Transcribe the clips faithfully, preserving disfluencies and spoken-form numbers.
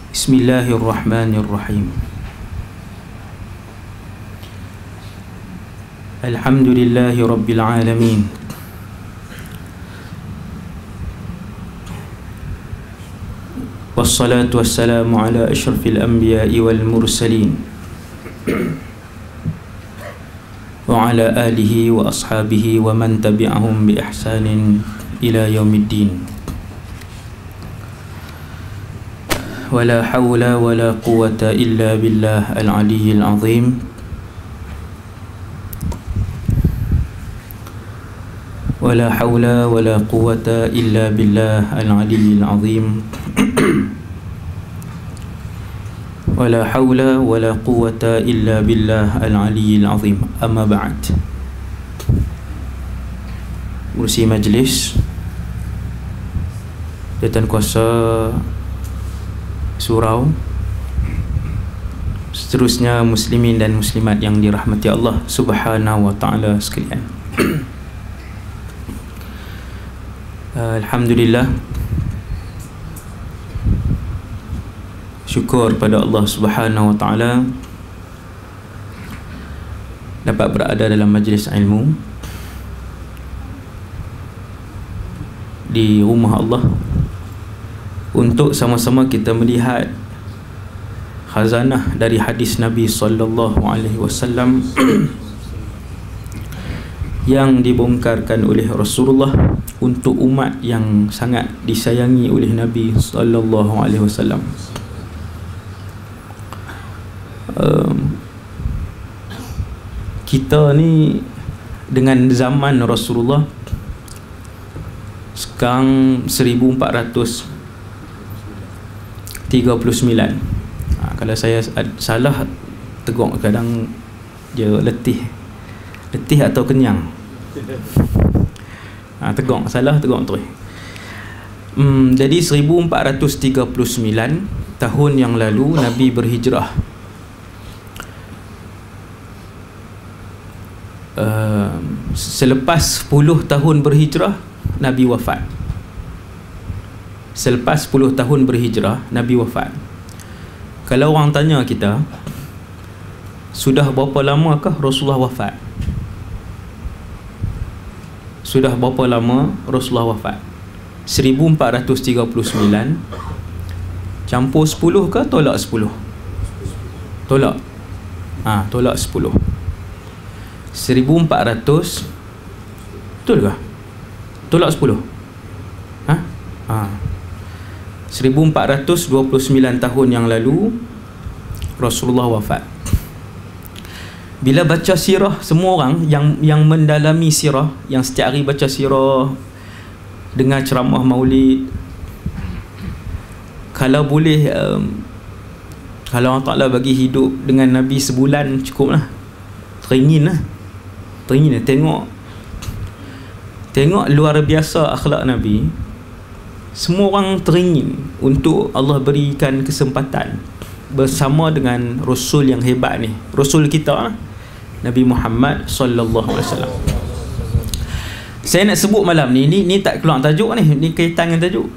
Bismillahirrahmanirrahim. Alhamdulillahi Rabbil Alamin. Wassalatu wassalamu ala ashrafil anbiya'i wal mursalin wa ala alihi wa ashabihi wa man tabi'ahum bi ihsanin ila yaumiddin. Wala hawla wala quwwata illa billah al-aliyyil azim. Wala hawla wala quwwata illa billah al-aliyyil azim. Wala hawla wala quwwata illa billah al-aliyyil azim. Amma ba'd. Kursi majlis, Jawatan Kuasa Surau, seterusnya muslimin dan muslimat yang dirahmati Allah Subhanahu wa taala sekalian. Alhamdulillah, syukur pada Allah Subhanahu wa taala dapat berada dalam majlis ilmu di rumah Allah untuk sama-sama kita melihat khazanah dari hadis Nabi sallallahu alaihi wasallam yang dibongkarkan oleh Rasulullah untuk umat yang sangat disayangi oleh Nabi sallallahu alaihi wasallam. Um, kita ni dengan zaman Rasulullah sekarang seribu empat ratus tiga puluh sembilan. Ha, kalau saya salah tegur, kadang dia letih. Letih atau kenyang. Ha, tegur, salah tegur terus. Hmm, jadi seribu empat ratus tiga puluh sembilan tahun yang lalu Nabi berhijrah. Uh, selepas sepuluh tahun berhijrah Nabi wafat. Selepas sepuluh tahun berhijrah Nabi wafat. Kalau orang tanya kita, sudah berapa lamakah Rasulullah wafat? Sudah berapa lama Rasulullah wafat? seribu empat ratus tiga puluh sembilan campur sepuluh ke tolak sepuluh? Tolak. Ah, ha, tolak sepuluh. seribu empat ratus, betul ke? Tolak sepuluh. Ha? Ha. seribu empat ratus dua puluh sembilan tahun yang lalu Rasulullah wafat. Bila baca sirah, semua orang yang yang mendalami sirah, yang setiap hari baca sirah, dengar ceramah maulid, kalau boleh um, kalau Allah Ta'ala bagi hidup dengan Nabi sebulan cukup lah. Teringin lah. Teringin lah tengok Tengok luar biasa akhlak Nabi. Semua orang teringin untuk Allah berikan kesempatan bersama dengan Rasul yang hebat ni, Rasul kita Nabi Muhammad sallallahu alaihi wasallam. Saya nak sebut malam ni, ni, ni tak keluar tajuk ni, ni kaitan dengan tajuk.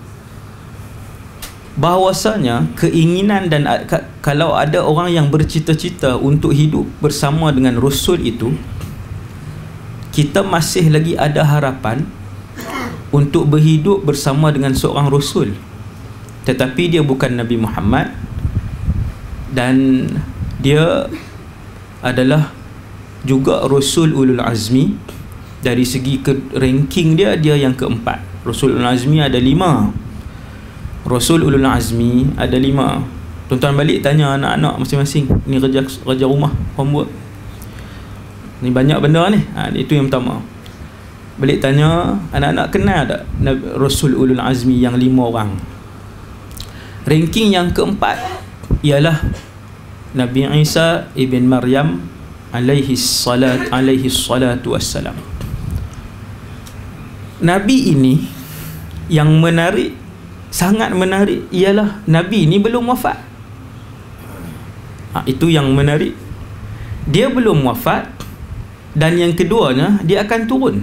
Bahawasanya keinginan dan kalau ada orang yang bercita-cita untuk hidup bersama dengan Rasul itu, kita masih lagi ada harapan untuk berhidup bersama dengan seorang Rasul, tetapi dia bukan Nabi Muhammad dan dia adalah juga Rasul Ulul Azmi. Dari segi ke ranking dia, dia yang keempat. Rasul Ulul Azmi ada lima. Rasul Ulul Azmi ada lima. Tuan-tuan balik tanya anak-anak masing-masing, ni kerja kerja rumah, homework, ni banyak benda ni. Ha, itu yang pertama. Balik tanya anak-anak, kenal tak Rasul Ulul Azmi yang lima orang? Ranking yang keempat ialah Nabi Isa ibn Maryam alaihi salat alaihi salatu wassalam. Nabi ini yang menarik, sangat menarik, ialah Nabi ini belum wafat. Ha, itu yang menarik. Dia belum wafat, dan yang keduanya dia akan turun.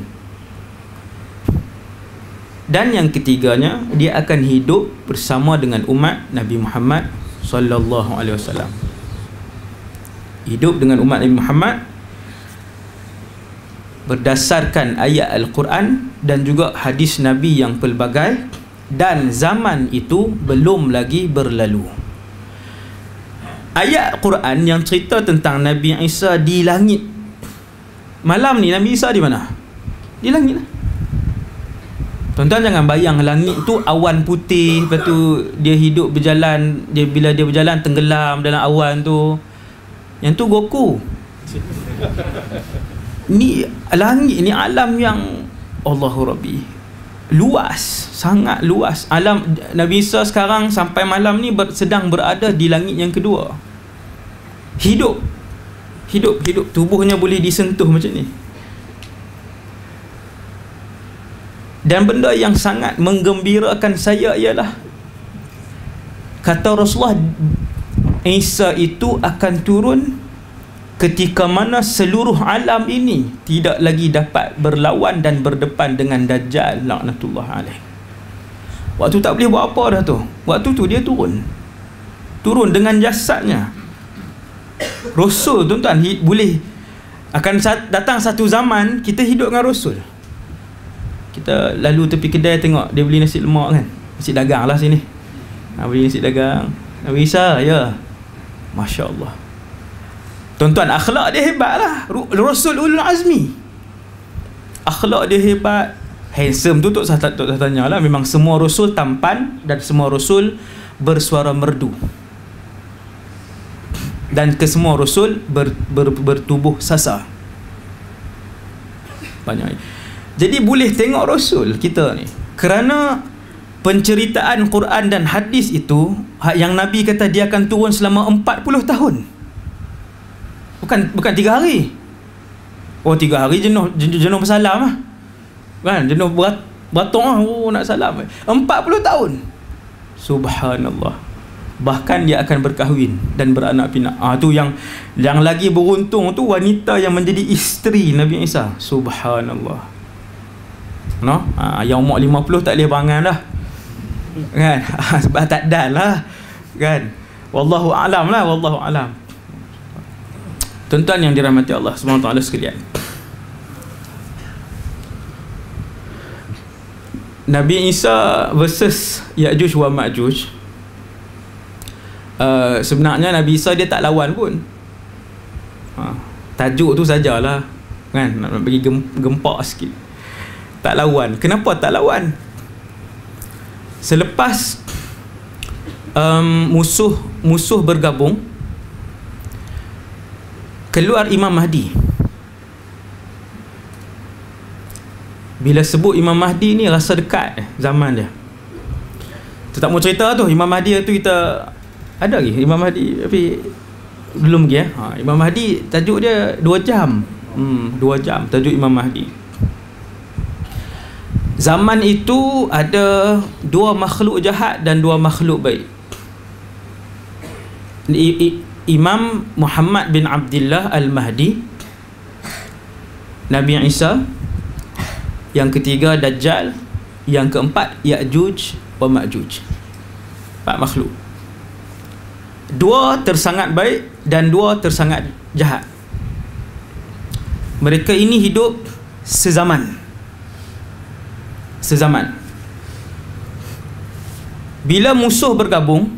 Dan yang ketiganya, dia akan hidup bersama dengan umat Nabi Muhammad sallallahu alaihi wasallam. Hidup dengan umat Nabi Muhammad berdasarkan ayat Al-Quran dan juga hadis Nabi yang pelbagai, dan zaman itu belum lagi berlalu. Ayat Quran yang cerita tentang Nabi Isa di langit. Malam ni Nabi Isa di mana? Di langit lah. Tuan-tuan jangan bayang langit tu awan putih, lepas tu dia hidup berjalan, dia bila dia berjalan tenggelam dalam awan tu. Yang tu Goku. Ni langit ni alam yang Allahu Rabbi, luas, sangat luas. Alam Nabi Isa sekarang sampai malam ni ber, sedang berada di langit yang kedua. Hidup Hidup Hidup tubuhnya boleh disentuh macam ni. Dan benda yang sangat menggembirakan saya ialah, kata Rasulullah, Isa itu akan turun ketika mana seluruh alam ini tidak lagi dapat berlawan dan berdepan dengan Dajjal laknatullah alaih. Waktu tak boleh buat apa dah tu. Waktu tu dia turun. Turun dengan jasadnya. Rasul, tuan-tuan, boleh akan datang satu zaman kita hidup dengan Rasul. Kita lalu tepi kedai tengok dia beli nasi lemak kan. Nasi dagang lah sini. Ha, beli nasi dagang. Nabi Isa, ya. Masya Allah. Tuan-tuan, akhlak dia hebat lah. Rasul Ulul Azmi. Akhlak dia hebat. Handsome tu tak usah tanya lah. Memang semua Rasul tampan dan semua Rasul bersuara merdu. Dan kesemua Rasul ber, ber, bertubuh sasa. Banyak. Jadi boleh tengok Rasul kita ni. Kerana penceritaan Quran dan hadis itu, yang Nabi kata dia akan turun selama empat puluh tahun. Bukan bukan tiga hari. Oh, tiga hari jenuh jenuh, jenuh bersalam lah. Kan? Jenuh berat, beratung lah. Oh, nak salam. empat puluh tahun. Subhanallah. Bahkan dia akan berkahwin dan beranak pinak. Ah, tu yang yang lagi beruntung tu wanita yang menjadi isteri Nabi Isa. Subhanallah. No? Ah, yang umur lima puluh tak boleh berangan dah. Kan? Sebab tak dan lah. Kan? Wallahu a'lam lah, wallahu a'lam. Tuan-tuan yang dirahmati Allah subhanahu wa taala sekalian, Nabi Isa versus Ya'juj wa Ma'juj, uh, sebenarnya Nabi Isa dia tak lawan pun. ha, Tajuk tu sajalah, kan, nak bagi gempak sikit. Tak lawan. Kenapa tak lawan? Selepas um, musuh musuh bergabung, keluar Imam Mahdi. Bila sebut Imam Mahdi ni rasa dekat zaman dia. Kita tak mau cerita tu. Imam Mahdi tu kita ada lagi Imam Mahdi, tapi belum lagi eh. ha, Imam Mahdi tajuk dia dua jam. Hmm, dua jam tajuk Imam Mahdi. Zaman itu ada dua makhluk jahat dan dua makhluk baik. I, I, Imam Muhammad bin Abdullah Al-Mahdi, Nabi Isa, yang ketiga Dajjal, yang keempat Ya'juj wa Ma'juj. Empat makhluk. Dua tersangat baik dan dua tersangat jahat. Mereka ini hidup sezaman. Sezaman. Bila musuh bergabung,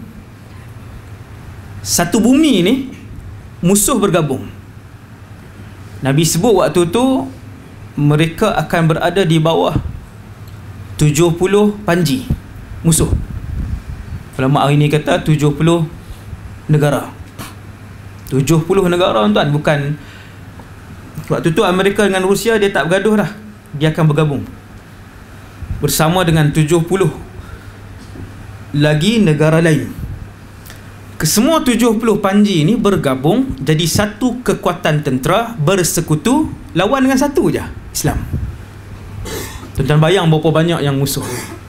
satu bumi ni musuh bergabung. Nabi sebut waktu tu mereka akan berada di bawah tujuh puluh panji musuh. Ulama hari ni kata tujuh puluh negara. tujuh puluh negara, tuan, bukan waktu tu Amerika dengan Rusia dia tak bergaduh dah. Dia akan bergabung bersama dengan tujuh puluh lagi negara lain. Kesemua tujuh puluh panji ni bergabung jadi satu kekuatan tentera bersekutu lawan dengan satu je, Islam. Tuan-tuan bayang berapa banyak yang musuh.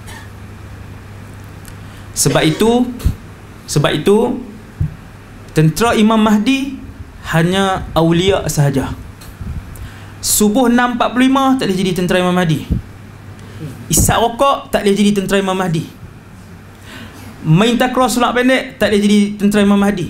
Sebab itu Sebab itu tentera Imam Mahdi hanya awliya sahaja. Subuh enam empat puluh lima tak boleh jadi tentera Imam Mahdi. Isyak rokok tak boleh jadi tentera Imam Mahdi. main takraw selang pendek tak boleh jadi tentera Imam Mahdi.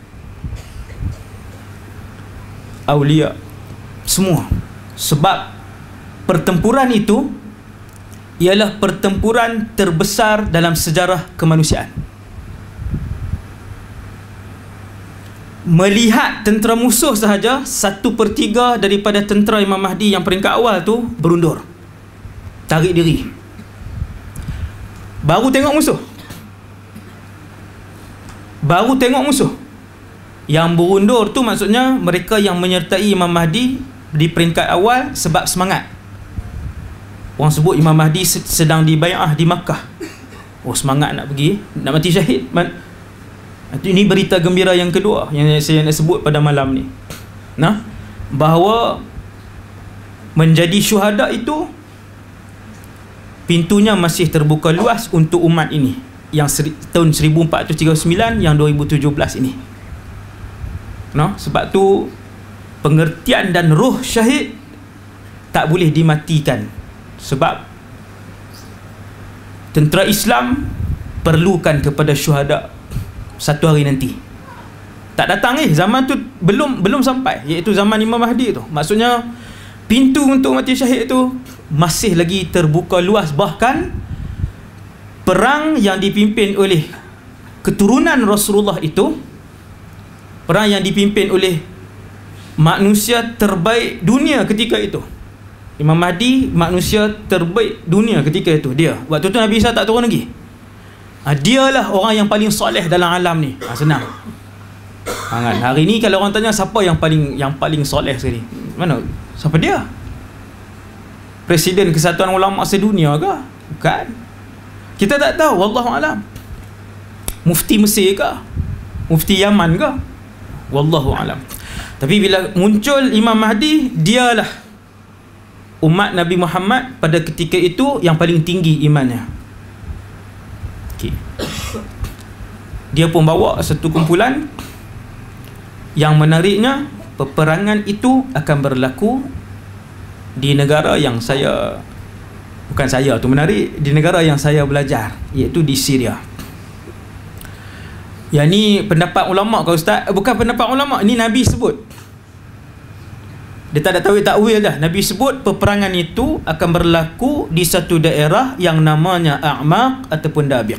Aulia semua. Sebab pertempuran itu ialah pertempuran terbesar dalam sejarah kemanusiaan. Melihat tentera musuh sahaja, satu per tiga daripada tentera Imam Mahdi yang peringkat awal tu berundur, tarik diri, baru tengok musuh baru tengok musuh yang berundur tu maksudnya mereka yang menyertai Imam Mahdi di peringkat awal sebab semangat. Orang sebut Imam Mahdi sedang dibai'ah di Makkah. Oh, semangat nak pergi, nak mati syahid. Ini berita gembira yang kedua yang saya nak sebut pada malam ni. Nah, bahawa menjadi syuhada itu pintunya masih terbuka luas untuk umat ini yang seri, tahun seribu empat ratus tiga puluh sembilan yang dua ribu tujuh belas ini. Nah, sebab tu pengertian dan roh syahid tak boleh dimatikan. Sebab tentera Islam perlukan kepada syuhada satu hari nanti. Tak datang eh, zaman tu belum belum sampai, iaitu zaman Imam Mahdi tu. Maksudnya pintu untuk mati syahid tu masih lagi terbuka luas. Bahkan perang yang dipimpin oleh keturunan Rasulullah itu, perang yang dipimpin oleh manusia terbaik dunia ketika itu. Imam Mahdi manusia terbaik dunia ketika itu. Dia waktu tu Nabi Isa tak turun lagi. ha, Dialah orang yang paling soleh dalam alam ni. ha, Senang ha, kan? Hari ni kalau orang tanya siapa yang paling yang paling soleh sekali, mana? Siapa dia? Presiden Kesatuan Ulama Sedunia ke? Bukan. Kita tak tahu, wallahu alam. Mufti Mesir ke? Mufti Yaman ke? Wallahu alam. Tapi bila muncul Imam Mahdi, dialah umat Nabi Muhammad pada ketika itu yang paling tinggi imannya. Okay. Dia pun bawa satu kumpulan. Yang menariknya, peperangan itu akan berlaku di negara yang saya, bukan saya tu menarik, di negara yang saya belajar, iaitu di Syria. Yang ni pendapat ulama' kau Ustaz. Bukan pendapat ulama', ni Nabi sebut. Dia tak ada takwil-takwil dah. Nabi sebut peperangan itu akan berlaku di satu daerah yang namanya A'maq ataupun Dabiq.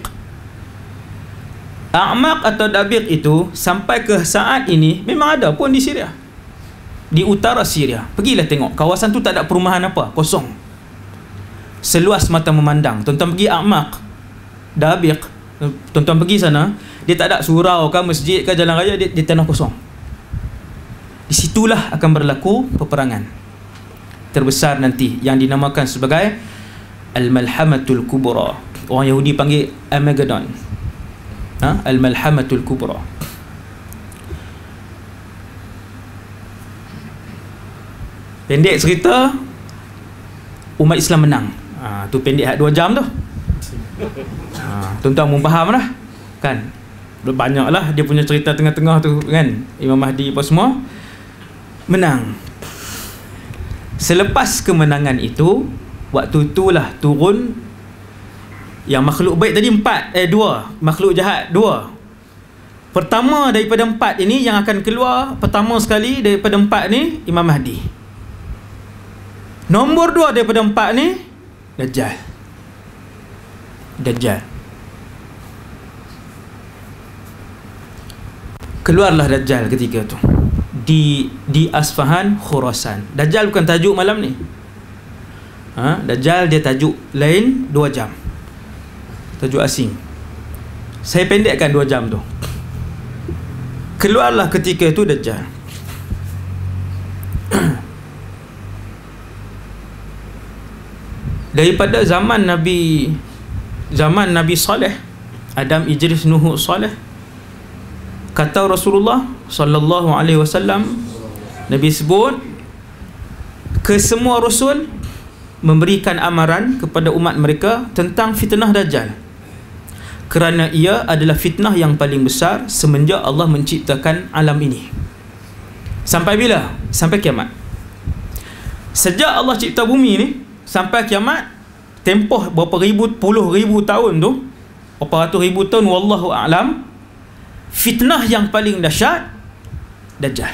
A'maq atau Dabiq itu sampai ke saat ini memang ada pun di Syria, di utara Syria. Pergilah tengok, kawasan tu tak ada perumahan apa, kosong, seluas mata memandang. Tuan-tuan pergi A'maq, Dabiq, tuan-tuan pergi sana, dia tak ada surau ke masjid ke jalan raya, dia, dia tanah kosong. Di situlah akan berlaku peperangan terbesar nanti yang dinamakan sebagai Al-Malhamatul Kubra. Orang Yahudi panggil Armageddon. Ha? Al-Malhamatul Kubra. Pendek cerita, umat Islam menang. Ha, tu pendek dua jam tu. Ha, tuan-tuan pun faham lah kan. Banyaklah dia punya cerita tengah-tengah tu kan. Imam Mahdi apa semua. Menang. Selepas kemenangan itu, waktu itulah turun yang makhluk baik tadi empat, eh dua, makhluk jahat dua. Pertama daripada empat ini yang akan keluar, pertama sekali daripada empat ni Imam Mahdi. Nombor dua daripada empat ni Dajjal. Dajjal. Keluarlah Dajjal ketika tu di di Asfahan, Khurasan. Dajjal bukan tajuk malam ni. Ha? Dajjal dia tajuk lain, dua jam. Tajuk asing. Saya pendekkan dua jam tu. Keluarlah ketika itu Dajjal. Daripada zaman Nabi zaman Nabi Saleh, Adam, Idris, Nuh, Saleh, kata Rasulullah sallallahu alaihi wasallam, Nabi sebut ke semua rasul memberikan amaran kepada umat mereka tentang fitnah Dajjal, kerana ia adalah fitnah yang paling besar semenjak Allah menciptakan alam ini. Sampai bila? Sampai kiamat. Sejak Allah cipta bumi ni sampai kiamat, tempoh berapa ribu, puluh ribu tahun tu, berapa ratus ribu tahun, wallahu a'lam. Fitnah yang paling dahsyat Dajjal.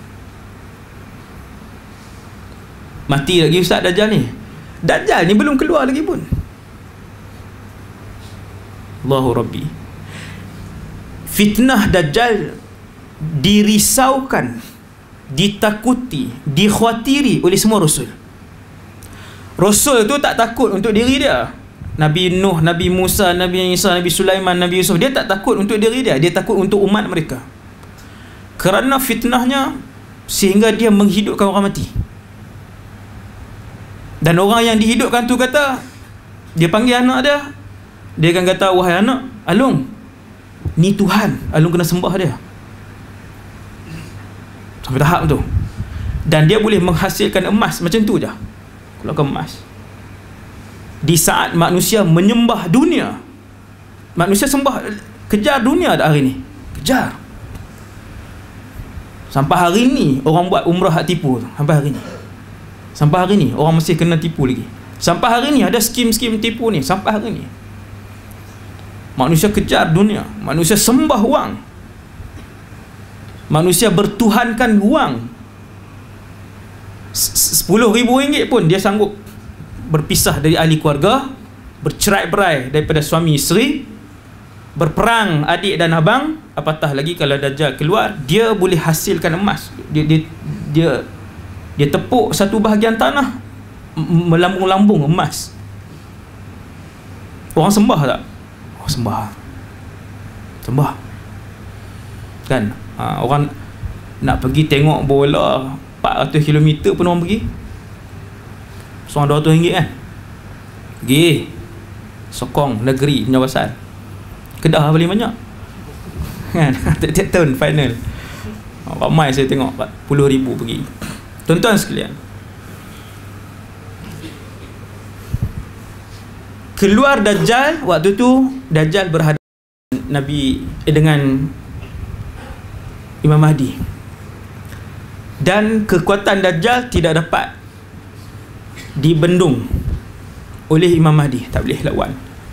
Mati lagi Ustaz Dajjal ni. Dajjal ni belum keluar lagi pun. Allahu Rabbi. Fitnah Dajjal dirisaukan, ditakuti, dikhawatiri oleh semua Rasul. Rasul tu tak takut untuk diri dia. Nabi Nuh, Nabi Musa, Nabi Isa, Nabi Sulaiman, Nabi Yusuf, dia tak takut untuk diri dia, dia takut untuk umat mereka. Kerana fitnahnya sehingga dia menghidupkan orang mati. Dan orang yang dihidupkan tu kata, dia panggil anak dia, dia akan kata, wahai anak, Alung, ni Tuhan, Alung kena sembah dia. Sampai tahap tu. Dan dia boleh menghasilkan emas macam tu je. Keluarkan emas. Di saat manusia menyembah dunia, manusia sembah, kejar dunia dah hari ni, kejar. Sampai hari ni orang buat umrah hak tipu. Sampai hari ni Sampai hari ni orang masih kena tipu lagi. Sampai hari ni ada skim-skim tipu ni. Sampai hari ni manusia kejar dunia, manusia sembah wang, manusia bertuhankan wang. Sepuluh ribu ringgit pun dia sanggup berpisah dari ahli keluarga, bercerai-berai daripada suami isteri, berperang adik dan abang. Apatah lagi kalau Dajjal keluar, dia boleh hasilkan emas. Dia dia dia, dia tepuk satu bahagian tanah, melambung-lambung emas. Orang sembah tak? Orang sembah. Sembah. Kan? Ha, orang nak pergi tengok bola empat ratus kilometer pun orang pergi. Seorang dua ratus ringgit kan? Pergi sokong negeri punya pasal. Kedah paling banyak kan? Tiap-tiap tahun final ramai saya tengok, empat puluh ribu pergi. Tuan-tuan sekalian, keluar Dajjal, waktu tu Dajjal berhadapan Nabi eh, dengan Imam Mahdi. Dan kekuatan Dajjal tidak dapat dibendung oleh Imam Mahdi. Tak boleh lawan.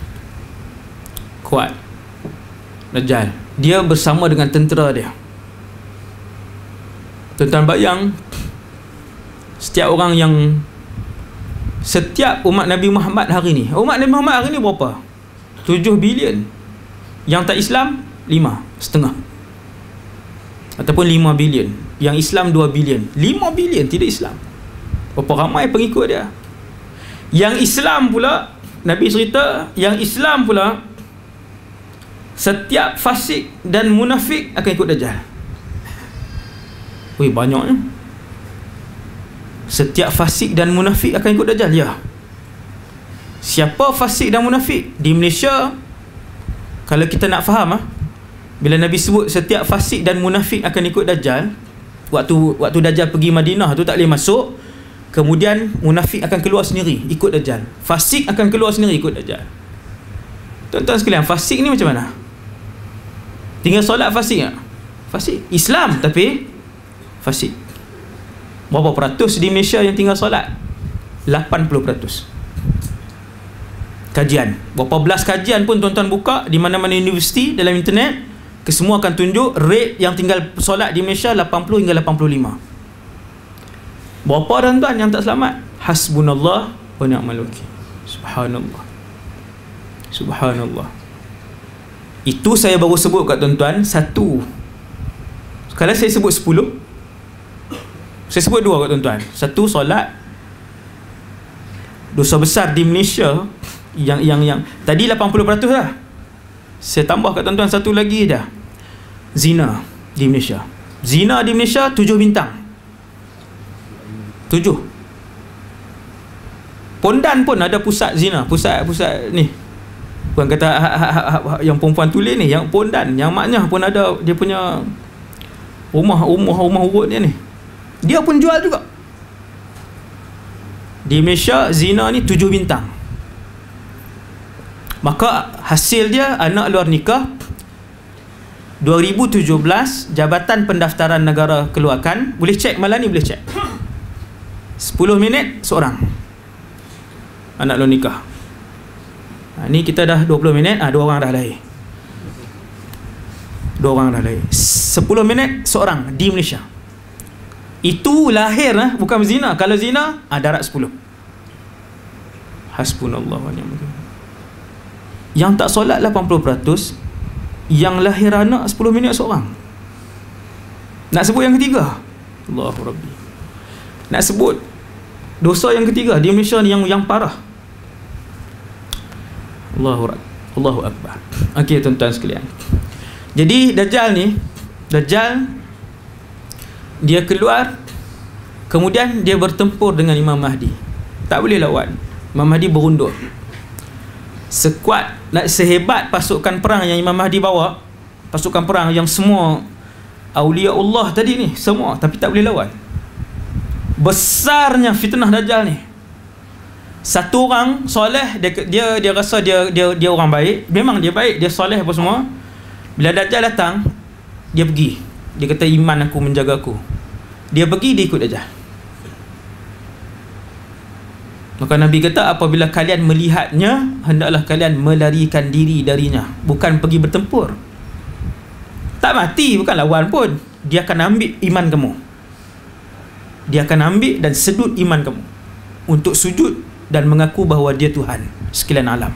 Kuat Dajjal. Dia bersama dengan tentera dia. Tuan-tuan bayang, setiap orang yang, setiap umat Nabi Muhammad hari ni, umat Nabi Muhammad hari ni berapa? tujuh bilion. Yang tak Islam lima setengah, ataupun lima bilion. Yang Islam dua bilion. lima bilion tidak Islam. Berapa ramai pengikut dia. Yang Islam pula, Nabi cerita, yang Islam pula, setiap fasik dan munafik akan ikut Dajjal. Wih, banyaknya. Setiap fasik dan munafik akan ikut Dajjal. Ya. Siapa fasik dan munafik? Di Malaysia, kalau kita nak faham, bila Nabi sebut setiap fasik dan munafik akan ikut Dajjal, Waktu waktu Dajjal pergi Madinah tu tak boleh masuk. Kemudian munafik akan keluar sendiri ikut Dajjal. Fasik akan keluar sendiri ikut Dajjal. Tuan-tuan sekalian, fasik ni macam mana? Tinggal solat fasik tak? Fasik. Islam tapi fasik. Berapa peratus di Malaysia yang tinggal solat? lapan puluh peratus. Kajian, berapa belas kajian pun tuan-tuan buka di mana-mana universiti dalam internet, kesemua akan tunjuk rate yang tinggal solat di Malaysia lapan puluh hingga lapan puluh lima. Berapa tuan-tuan yang tak selamat? Hasbunallah wa ni'mal wakil. Subhanallah. Subhanallah. Itu saya baru sebut kat tuan-tuan satu. Kalau saya sebut sepuluh, saya sebut dua kat tuan-tuan. Satu, solat. Dosa besar di Malaysia yang yang yang tadi lapan puluh peratus dah. Saya tambah kat tuan-tuan satu lagi dah. Zina di Malaysia. Zina di Malaysia tujuh bintang. Tujuh. Pondan pun ada pusat zina. Pusat-pusat ni. Bukan kata ha, ha, ha, ha, yang perempuan tulis ni. Yang Pondan, yang maknya pun ada dia punya rumah rumah rumah urut dia ni. Dia pun jual juga. Di Malaysia zina ni tujuh bintang. Maka hasil dia anak luar nikah. Dua ribu tujuh belas Jabatan Pendaftaran Negara keluarkan. Boleh cek malam ni, boleh cek. Sepuluh minit seorang anak luar nikah. Ha, ni kita dah dua puluh minit, ah ha, dua orang dah lahir. Dua orang dah lahir. sepuluh minit seorang di Malaysia. Itu lahir lah, bukan zina. Kalau zina, ah ha, darat sepuluh. Hasbunallah wa ni'mal wakil. Yang tak solat lapan puluh peratus, yang lahir anak sepuluh minit seorang. Nak sebut yang ketiga, Allahu Rabbi. Nak sebut dosa yang ketiga di Malaysia ni yang yang parah. Allahu Rabbi, Allahu Akbar. Okey tuan-tuan sekalian. Jadi Dajjal ni, Dajjal dia keluar, kemudian dia bertempur dengan Imam Mahdi. Tak boleh lawan. Imam Mahdi berundur. Sekuat, sehebat pasukan perang yang Imam Mahdi bawa, pasukan perang yang semua Aulia Allah tadi ni, semua, tapi tak boleh lawan. Besarnya fitnah Dajjal ni. Satu orang soleh, dia dia dia rasa dia dia dia orang baik, memang dia baik, dia soleh apa semua. Bila Dajjal datang, dia pergi. Dia kata iman aku menjaga aku. Dia pergi, dia ikut Dajjal. Maka Nabi kata, apabila kalian melihatnya, hendaklah kalian melarikan diri darinya, bukan pergi bertempur. Tak mati, bukan lawan pun. Dia akan ambil iman kamu. Dia akan ambil dan sedut iman kamu untuk sujud dan mengaku bahawa dia Tuhan sekalian alam.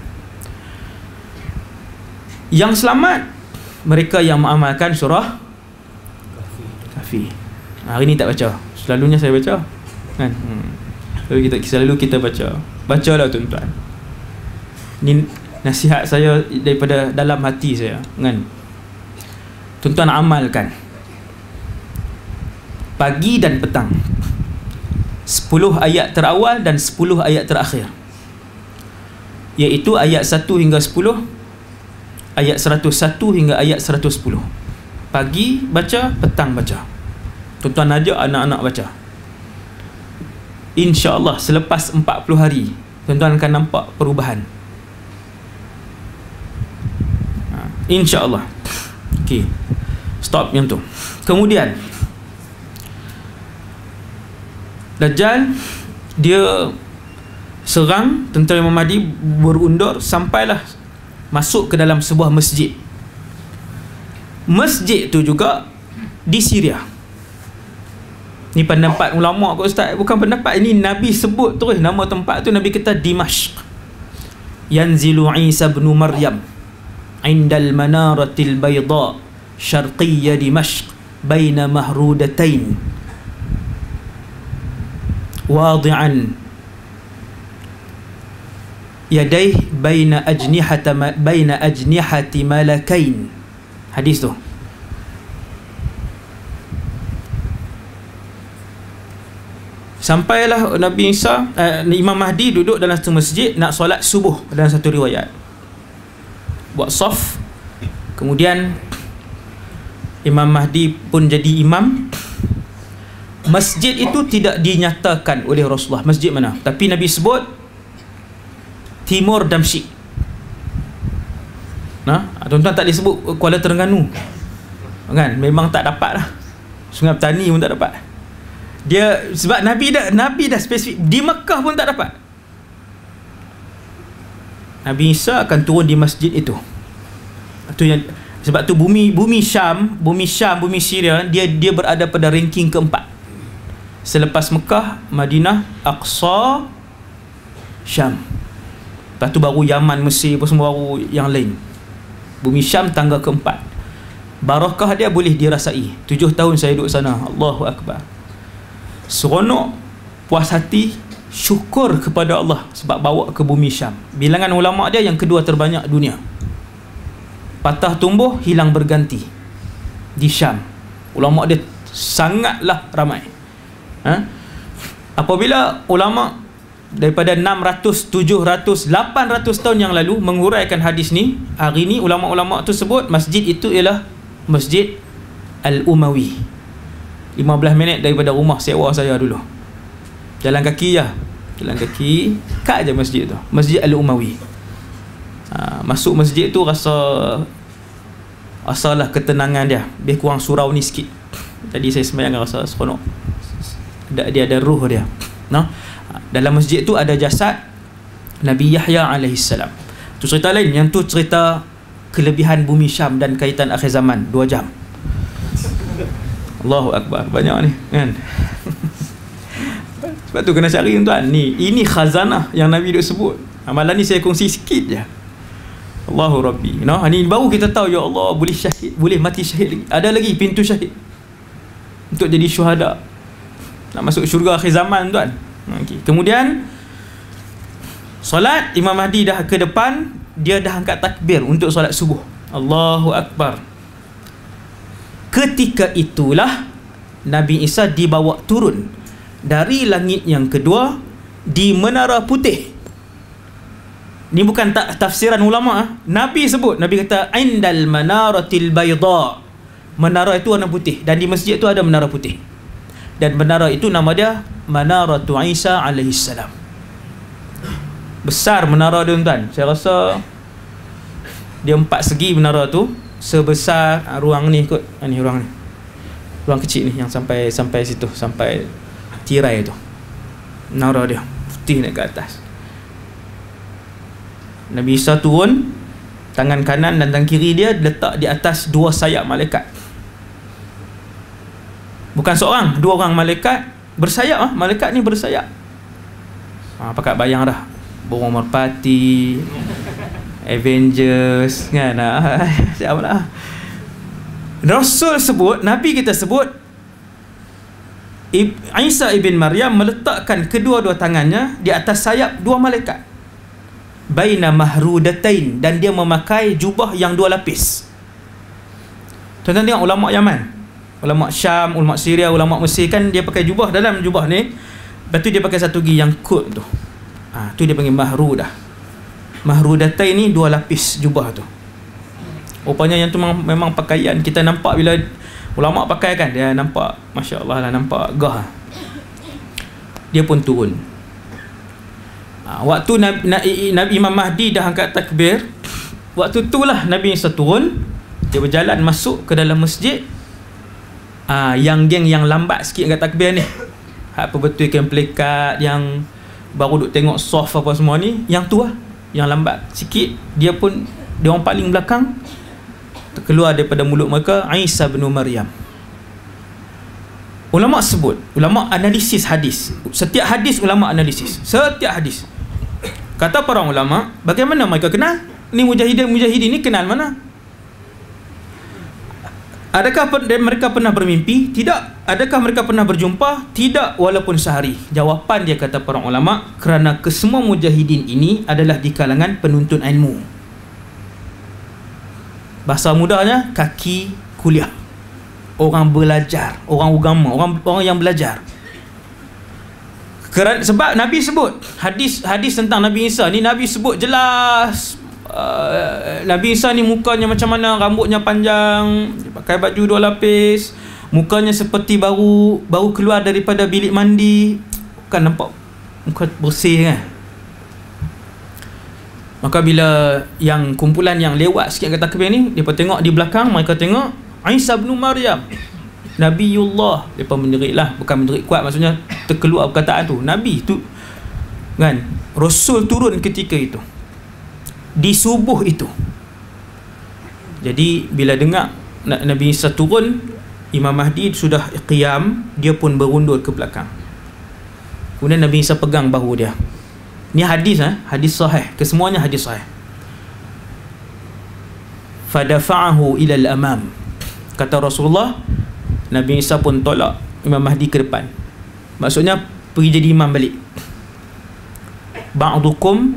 Yang selamat mereka yang mengamalkan surah Kahfi. Hari ni tak baca. Selalunya saya baca, kan? Hmm. Selalu kita selalu kita baca. Bacalah tuan-tuan. Ni nasihat saya daripada dalam hati saya, kan? Tuan-tuan amalkan pagi dan petang, sepuluh ayat terawal dan sepuluh ayat terakhir, iaitu ayat satu hingga sepuluh, ayat seratus satu hingga ayat seratus sepuluh. Pagi baca, petang baca. Tuan-tuan ajak anak-anak baca. InsyaAllah selepas empat puluh hari tuan-tuan akan nampak perubahan. ha, InsyaAllah. Okey, stop yang tu. Kemudian Dajjal dia serang tentera Imam Mahdi, berundur sampailah masuk ke dalam sebuah masjid. Masjid tu juga di Syria. Ni pendapat ulama kot ustaz, bukan pendapat, ini Nabi sebut terus nama tempat tu. Nabi kata Dimashq. Yanzilu Isa bin Maryam indal manaratil bayda syarqiyya Dimashq baina mahrudatain wadi'an yadaih baina ajnihati baina ajnihati malakain. Hadis tu. Sampailah Nabi Isa, uh, Imam Mahdi duduk dalam satu masjid nak solat subuh dalam satu riwayat. Buat saf. Kemudian Imam Mahdi pun jadi imam. Masjid itu tidak dinyatakan oleh Rasulullah masjid mana, tapi Nabi sebut Timur Damsyik. Nah, tuan-tuan tak disebut Kuala Terengganu, kan? Memang tak dapat lah. Sungai Petani pun tak dapat. Dia sebab Nabi dah Nabi dah spesifik, di Mekah pun tak dapat. Nabi Isa akan turun di masjid itu. Itu yang sebab tu bumi bumi Syam, bumi Syam, bumi Syria, dia dia berada pada ranking keempat. Selepas Mekah, Madinah, Aqsa, Syam. Lepas tu baru Yaman, Mesir, apa semua baru yang lain. Bumi Syam tangga keempat. Barakah dia boleh dirasai. Tujuh tahun saya duduk sana. Allahu Akbar. Seronok, puas hati, syukur kepada Allah sebab bawa ke bumi Syam. Bilangan ulama dia yang kedua terbanyak dunia. Patah tumbuh, hilang berganti di Syam. Ulama dia sangatlah ramai. Ha? Apabila ulama daripada enam ratus, tujuh ratus, lapan ratus tahun yang lalu menguraikan hadis ni, hari ni ulama-ulama tu sebut masjid itu ialah Masjid Al-Umawi. lima belas minit daripada rumah sewa saya dulu. Jalan kaki je. Jalan kaki, kat je masjid tu. Masjid Al-Umawi. Ha, masuk masjid tu rasa asalah ketenangan dia. Lebih kurang surau ni sikit. Jadi saya sembahyang rasa seronok. Dia ada ruh dia. Nah, dalam masjid tu ada jasad Nabi Yahya alaihissalam. Tu cerita lain. Yang tu cerita kelebihan bumi Syam dan kaitan akhir zaman, dua jam. Allahu Akbar, banyak ni kan. Sebab tu kena cari tuan. Ni, ini khazanah yang Nabi duk sebut. Amalan ni saya kongsi sikit je. Allahu Rabbi. No, ni baru kita tahu, ya Allah, boleh syahid, boleh mati syahid lagi. Ada lagi pintu syahid untuk jadi syuhada, nak masuk syurga akhir zaman tuan. Okay. Kemudian solat, Imam Mahdi dah ke depan, dia dah angkat takbir untuk solat subuh. Allahu Akbar. Ketika itulah Nabi Isa dibawa turun dari langit yang kedua di Menara Putih. Ni bukan tak tafsiran ulama. Nabi sebut, Nabi kata indal manaratil bayda. Menara itu warna putih, dan di masjid itu ada menara putih. Dan menara itu nama dia Manaratu Isa alaihi salam. Besar menara dia tuan. Saya rasa dia empat segi menara tu, sebesar ruang ni kot. Ni ruang ni. Ruang kecil ni yang sampai sampai situ, sampai tirai tu. Menara dia putih naik ke atas. Nabi Isa turun, tangan kanan dan tangan kiri dia letak di atas dua sayap malaikat. Bukan seorang, dua orang malaikat bersayap. ah. Malaikat ni bersayap. ha, Pakat bayang dah, burung merpati, Avengers kan. Siapa lah. Rasul sebut, Nabi kita sebut, Isa ibn Maryam meletakkan kedua-dua tangannya di atas sayap dua malaikat, baina mahrudatain, dan dia memakai jubah yang dua lapis. Tuan-tuan tengok ulama Yaman, ulama Syam, ulama Syria, ulama Mesir kan, dia pakai jubah, dalam jubah ni lepas tu dia pakai satu lagi yang kut tu. Ha, tu dia panggil mahrudah. Mahrudatain ni dua lapis jubah tu. Rupanya yang tu memang, memang pakaian kita nampak bila ulama pakai kan, dia nampak masya-Allah lah, nampak gah. Dia pun turun. Waktu Nabi, Nabi Imam Mahdi dah angkat takbir, waktu itulah Nabi Isa turun. Dia berjalan masuk ke dalam masjid. Ah, yang geng yang lambat sikit angkat takbir ni, apa betul kan pelekat yang baru duk tengok soft apa semua ni, yang tu lah, yang lambat sikit, dia pun, dia orang paling belakang, keluar daripada mulut mereka Isa bin Maryam. Ulama sebut, ulama analisis hadis. Setiap hadis ulama analisis. Setiap hadis. Kata para ulama, bagaimana mereka kenal? Ni mujahidin-mujahidin ni kenal mana? Adakah mereka pernah bermimpi? Tidak. Adakah mereka pernah berjumpa? Tidak, walaupun sehari. Jawapan dia, kata para ulama, kerana kesemua mujahidin ini adalah di kalangan penuntut ilmu. Bahasa mudahnya, kaki kuliah. Orang belajar, orang agama, orang orang yang belajar. Kerana, sebab Nabi sebut hadis hadis tentang Nabi Isa ni, Nabi sebut jelas. uh, Nabi Isa ni mukanya macam mana, rambutnya panjang, dia pakai baju dua lapis, mukanya seperti baru baru keluar daripada bilik mandi, kan nampak muka bersih kan. Maka bila yang kumpulan yang lewat sikit kata takbir ni, depa tengok di belakang, mereka tengok Isa bin Maryam, Nabiullah. Depa menjerit lah, bukan menjerit kuat, maksudnya terkeluar perkataan tu, Nabi tu kan. Rasul turun ketika itu, di subuh itu. Jadi bila dengar Nabi Isa turun, Imam Mahdi sudah qiyam, dia pun berundur ke belakang. Kemudian Nabi Isa pegang bahu dia. Ni hadis eh? Hadis sahih, kesemuanya hadis sahih. Fadafa'ahu ila al-amam. Kata Rasulullah, Nabi Isa pun tolak Imam Mahdi ke depan. Maksudnya pergi jadi imam balik. Ba'dukum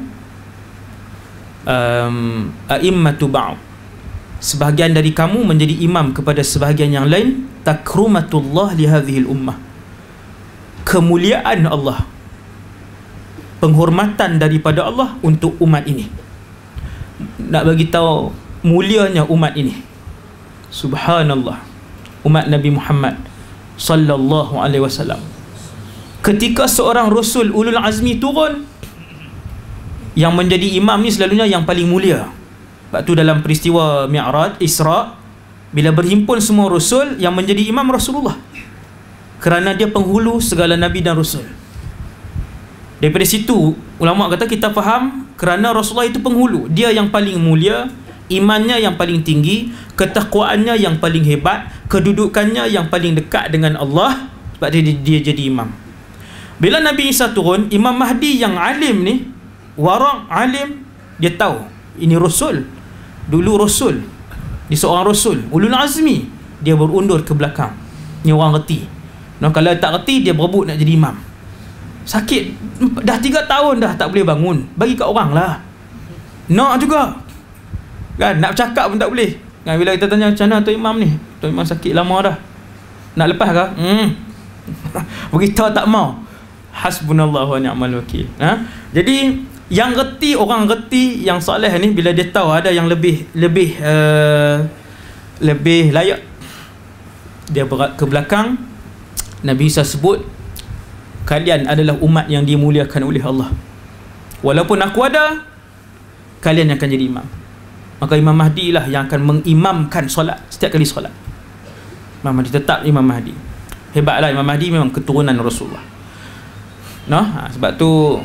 um, a'immatu ba'd. Sebahagian dari kamu menjadi imam kepada sebahagian yang lain. Takrumatullah li hadhil ummah. Kemuliaan Allah, penghormatan daripada Allah untuk umat ini. Nak bagi tahu mulianya umat ini. Subhanallah. Umat Nabi Muhammad sallallahu alaihi wasallam. Ketika seorang rasul ulul azmi turun, yang menjadi imam ni selalunya yang paling mulia. Sebab tu dalam peristiwa Mi'raj, Isra, bila berhimpun semua rasul, yang menjadi imam Rasulullah, kerana dia penghulu segala nabi dan rasul. Daripada situ ulama kata kita faham kerana Rasulullah itu penghulu. Dia yang paling mulia, imannya yang paling tinggi, ketakwaannya yang paling hebat, kedudukannya yang paling dekat dengan Allah. Sebab dia, dia jadi imam. Bila Nabi Isa turun, Imam Mahdi yang alim ni, warang alim, dia tahu ini Rasul. Dulu Rasul, dia seorang Rasul, ulul azmi. Dia berundur ke belakang. Ni orang reti. Nah, kalau tak reti, dia berebut nak jadi imam. Sakit, dah tiga tahun dah tak boleh bangun. Bagi kat orang lah. Nak juga kan, nak bercakap pun tak boleh kan. Bila kita tanya, macam mana Tuan Imam ni? Tuan Imam sakit lama dah, nak lepas ke? Hmm. Beritahu tak mau. Hasbunallahu wa ni'mal wakil. Ha? Jadi yang reti, orang reti yang soleh ni, bila dia tahu ada yang lebih lebih uh, lebih layak, dia berat ke belakang. Nabi Isa sebut, kalian adalah umat yang dimuliakan oleh Allah. Walaupun aku ada, kalian akan jadi imam. Maka Imam Mahdi lah yang akan mengimamkan solat setiap kali solat. Imam Mahdi tetap Imam Mahdi. Hebatlah Imam Mahdi, memang keturunan Rasulullah. No? Ha, sebab tu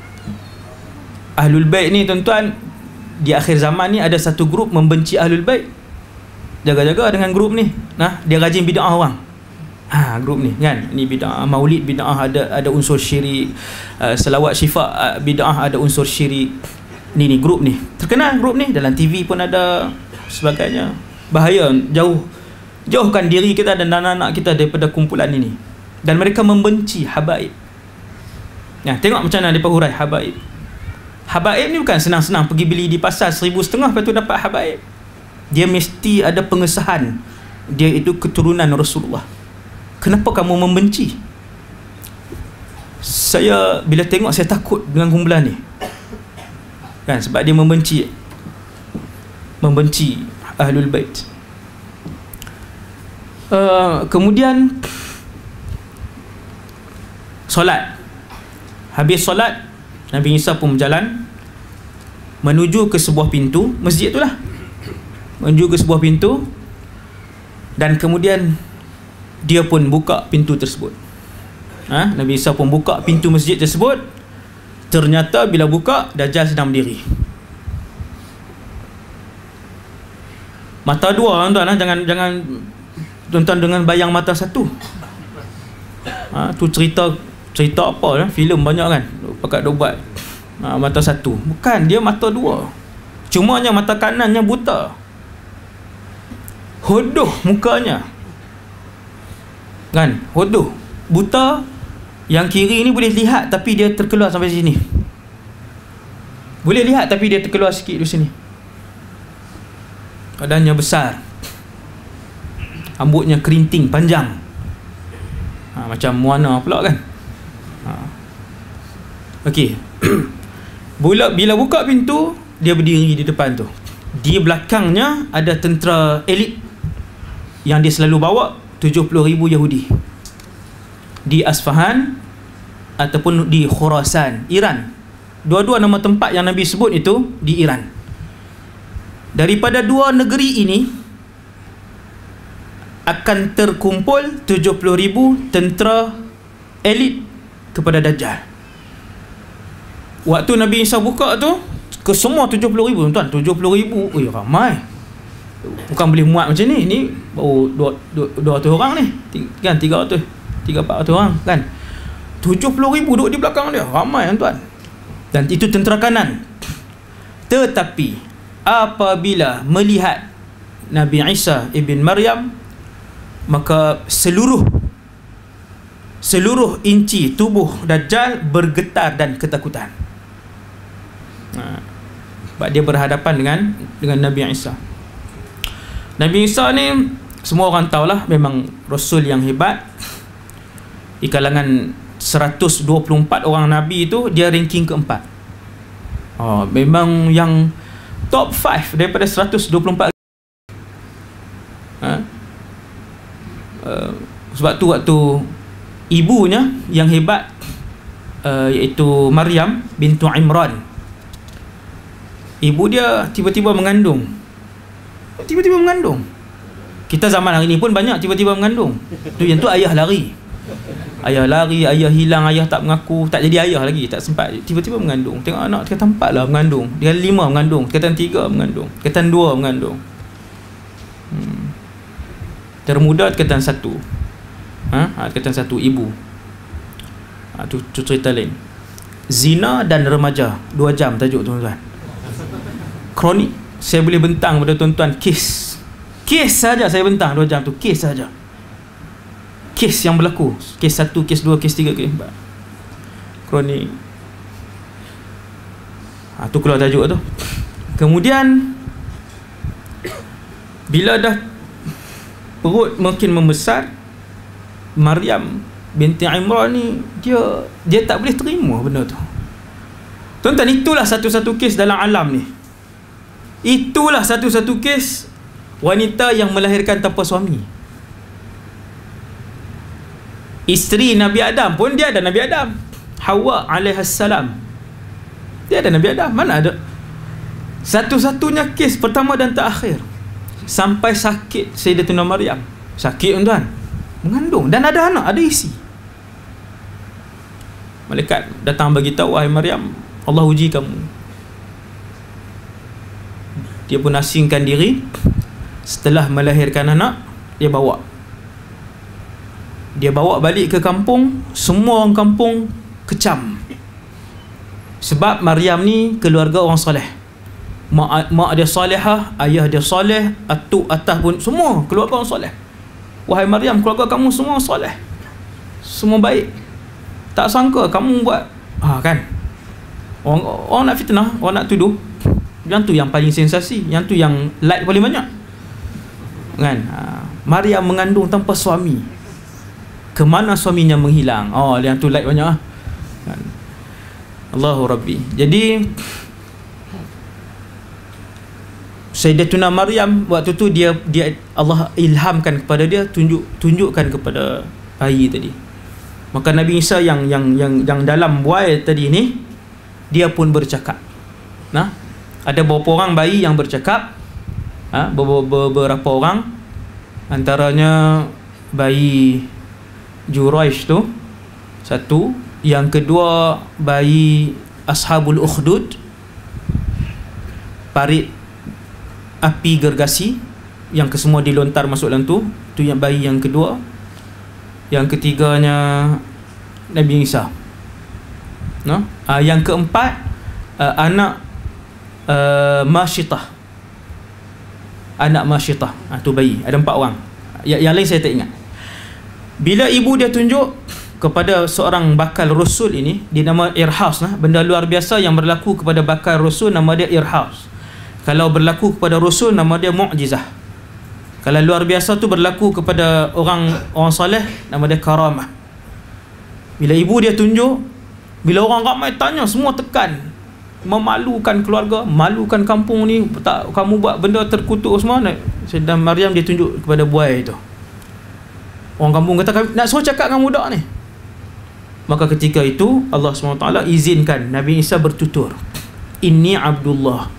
Ahlul Bait ni tuan-tuan, di akhir zaman ni ada satu grup membenci Ahlul Bait. Jaga-jaga dengan grup ni. Nah, dia rajin bid'ah orang. Ha, grup ni kan, ni bid'ah maulid, bid'ah ada ada unsur syirik, uh, selawat syifa, uh, bid'ah ada unsur syirik. Ni ni grup ni. Terkenal grup ni, dalam T V pun ada sebagainya. Bahaya, jauh jauhkan diri kita dan anak-anak kita daripada kumpulan ini. Dan mereka membenci habaib. Ya, tengok macam mana dia hurai habaib. Habaib ni bukan senang-senang pergi beli di pasar seribu setengah lepas tu dapat habaib. Dia mesti ada pengesahan dia itu keturunan Rasulullah. Kenapa kamu membenci? Saya bila tengok saya takut dengan kumpulan ni. Kan, sebab dia membenci membenci Ahlul Bait. Uh, kemudian solat. Habis solat, Nabi Isa pun berjalan menuju ke sebuah pintu masjid itulah. Menuju ke sebuah pintu, dan kemudian dia pun buka pintu tersebut. Ha? Nabi Isa pun buka pintu masjid tersebut. Ternyata bila buka, Dajjal sedang berdiri. Mata dua tuan-tuan, jangan jangan tuan-tuan dengan bayang mata satu. Ha, tu cerita cerita apa eh? Filem banyak kan, pakat dia buat ha, mata satu. Bukan, dia mata dua. Cumanya mata kanannya buta. Hodoh mukanya. Kan, hodoh, buta. Yang kiri ni boleh lihat tapi dia terkeluar sampai sini. Boleh lihat tapi dia terkeluar sikit di sini. Badannya besar. Rambutnya kerinting panjang. Ha, macam Moana pula kan. Ha. Okey. Bila bila buka pintu, dia berdiri di depan tu. Di belakangnya ada tentera elit yang dia selalu bawa, tujuh puluh ribu Yahudi. Di Asfahan ataupun di Khurasan, Iran. Dua-dua nama tempat yang Nabi sebut itu di Iran. Daripada dua negeri ini akan terkumpul tujuh puluh ribu tentera elit kepada Dajjal. Waktu Nabi Isa buka tu, ke semua tujuh puluh ribu tuan, tujuh puluh ribu, oi ramai. Bukan boleh muat macam ni. Ni baru dua ratus orang ni. Kan tiga ratus, tiga empat ratus orang kan. tujuh puluh ribu duduk di belakang dia. Ramai tuan. Dan itu tentera kanan. Tetapi apabila melihat Nabi Isa ibn Maryam, maka seluruh seluruh inci tubuh Dajjal bergetar dan ketakutan. Ha, sebab dia berhadapan dengan dengan Nabi Isa. Nabi Isa ni semua orang tahulah memang Rasul yang hebat. Di kalangan seratus dua puluh empat orang Nabi itu, dia ranking keempat. Oh, memang yang top lima daripada seratus dua puluh empat. Ha? Uh, sebab tu waktu ibunya yang hebat, uh, iaitu Maryam bintu Imran, ibu dia tiba-tiba mengandung. Tiba-tiba mengandung. Kita zaman hari ni pun banyak tiba-tiba mengandung. Tu yang tu ayah lari. Ayah lari, ayah hilang, ayah tak mengaku, tak jadi ayah lagi, tak sempat, tiba-tiba mengandung. Tengok anak, tingkatan empat lah mengandung, tingkatan lima mengandung, tingkatan tiga mengandung, tingkatan dua mengandung. hmm. Termuda tingkatan satu, ha? Tingkatan satu ibu. ha, tu, tu cerita lain. Zina dan remaja, dua jam tajuk tuan-tuan. Kronik. Saya boleh bentang pada tuan-tuan kes kes saja saya bentang dua jam tu, kes saja, kes yang berlaku, kes satu, kes dua, kes tiga, kes empat. Kronik. ha, tu keluar tajuk tu. Kemudian bila dah perut makin membesar, Maryam binti Imran ni dia dia tak boleh terima benda tu. Tuan-tuan, itulah satu-satu kes dalam alam ni. Itulah satu-satu kes wanita yang melahirkan tanpa suami. Isteri Nabi Adam pun dia ada Nabi Adam, Hawa alaihassalam, dia ada Nabi Adam. Mana ada satu-satunya kes pertama dan terakhir. Sampai sakit Sayyidatuna Maryam, sakit tuan-tuan, mengandung dan ada anak, ada isi. Malaikat datang bagi tahu, wahai Maryam, Allah uji kamu. Dia pun asingkan diri. Setelah melahirkan anak, dia bawa dia bawa balik ke kampung. Semua orang kampung kecam, sebab Maryam ni keluarga orang soleh. Mak, mak dia solehah, ayah dia soleh, atuk atah pun semua keluarga orang soleh. Wahai Maryam, keluarga kamu semua soleh, semua baik. Tak sangka kamu buat ha, kan. Orang, orang nak fitnah, orang nak tuduh. Yang tu yang paling sensasi, yang tu yang like paling banyak kan. ha, Maryam mengandung tanpa suami, kemana suaminya menghilang. Oh, yang tu like banyak kan. Allahu Rabbi. Jadi Sayyidatuna Maryam waktu tu dia dia Allah ilhamkan kepada dia, tunjuk tunjukkan kepada bayi tadi. Maka Nabi Isa yang yang yang yang dalam buai tadi ni, dia pun bercakap. Nah, ada beberapa orang bayi yang bercakap, ha, beberapa orang, antaranya bayi Juraish tu satu, yang kedua bayi Ashabul Ukhdud, parit api gergasi yang kesemua dilontar masuk dalam tu, tu yang bayi yang kedua. Yang ketiganya Nabi Isa. No? Uh, yang keempat uh, anak uh, Masyitah. Anak Masyitah. Ah, tu bayi. Ada empat orang. Yang, yang lain saya tak ingat. Bila ibu dia tunjuk kepada seorang bakal Rasul ini, dia nama Irhas. Nah? Benda luar biasa yang berlaku kepada bakal Rasul, nama dia Irhas. Kalau berlaku kepada Rasul, nama dia Mu'jizah. Kalau luar biasa tu berlaku kepada orang orang soleh, nama dia karamah. Bila ibu dia tunjuk, bila orang ramai tanya, semua tekan, memalukan keluarga, malukan kampung ni, tak kamu buat benda terkutuk semua. Sedang Maryam dia tunjuk kepada buai itu. Orang kampung kata, nak suruh cakap dengan budak ni. Maka ketika itu Allah subhanahu wa taala izinkan Nabi Isa bertutur, Inni Abdullah,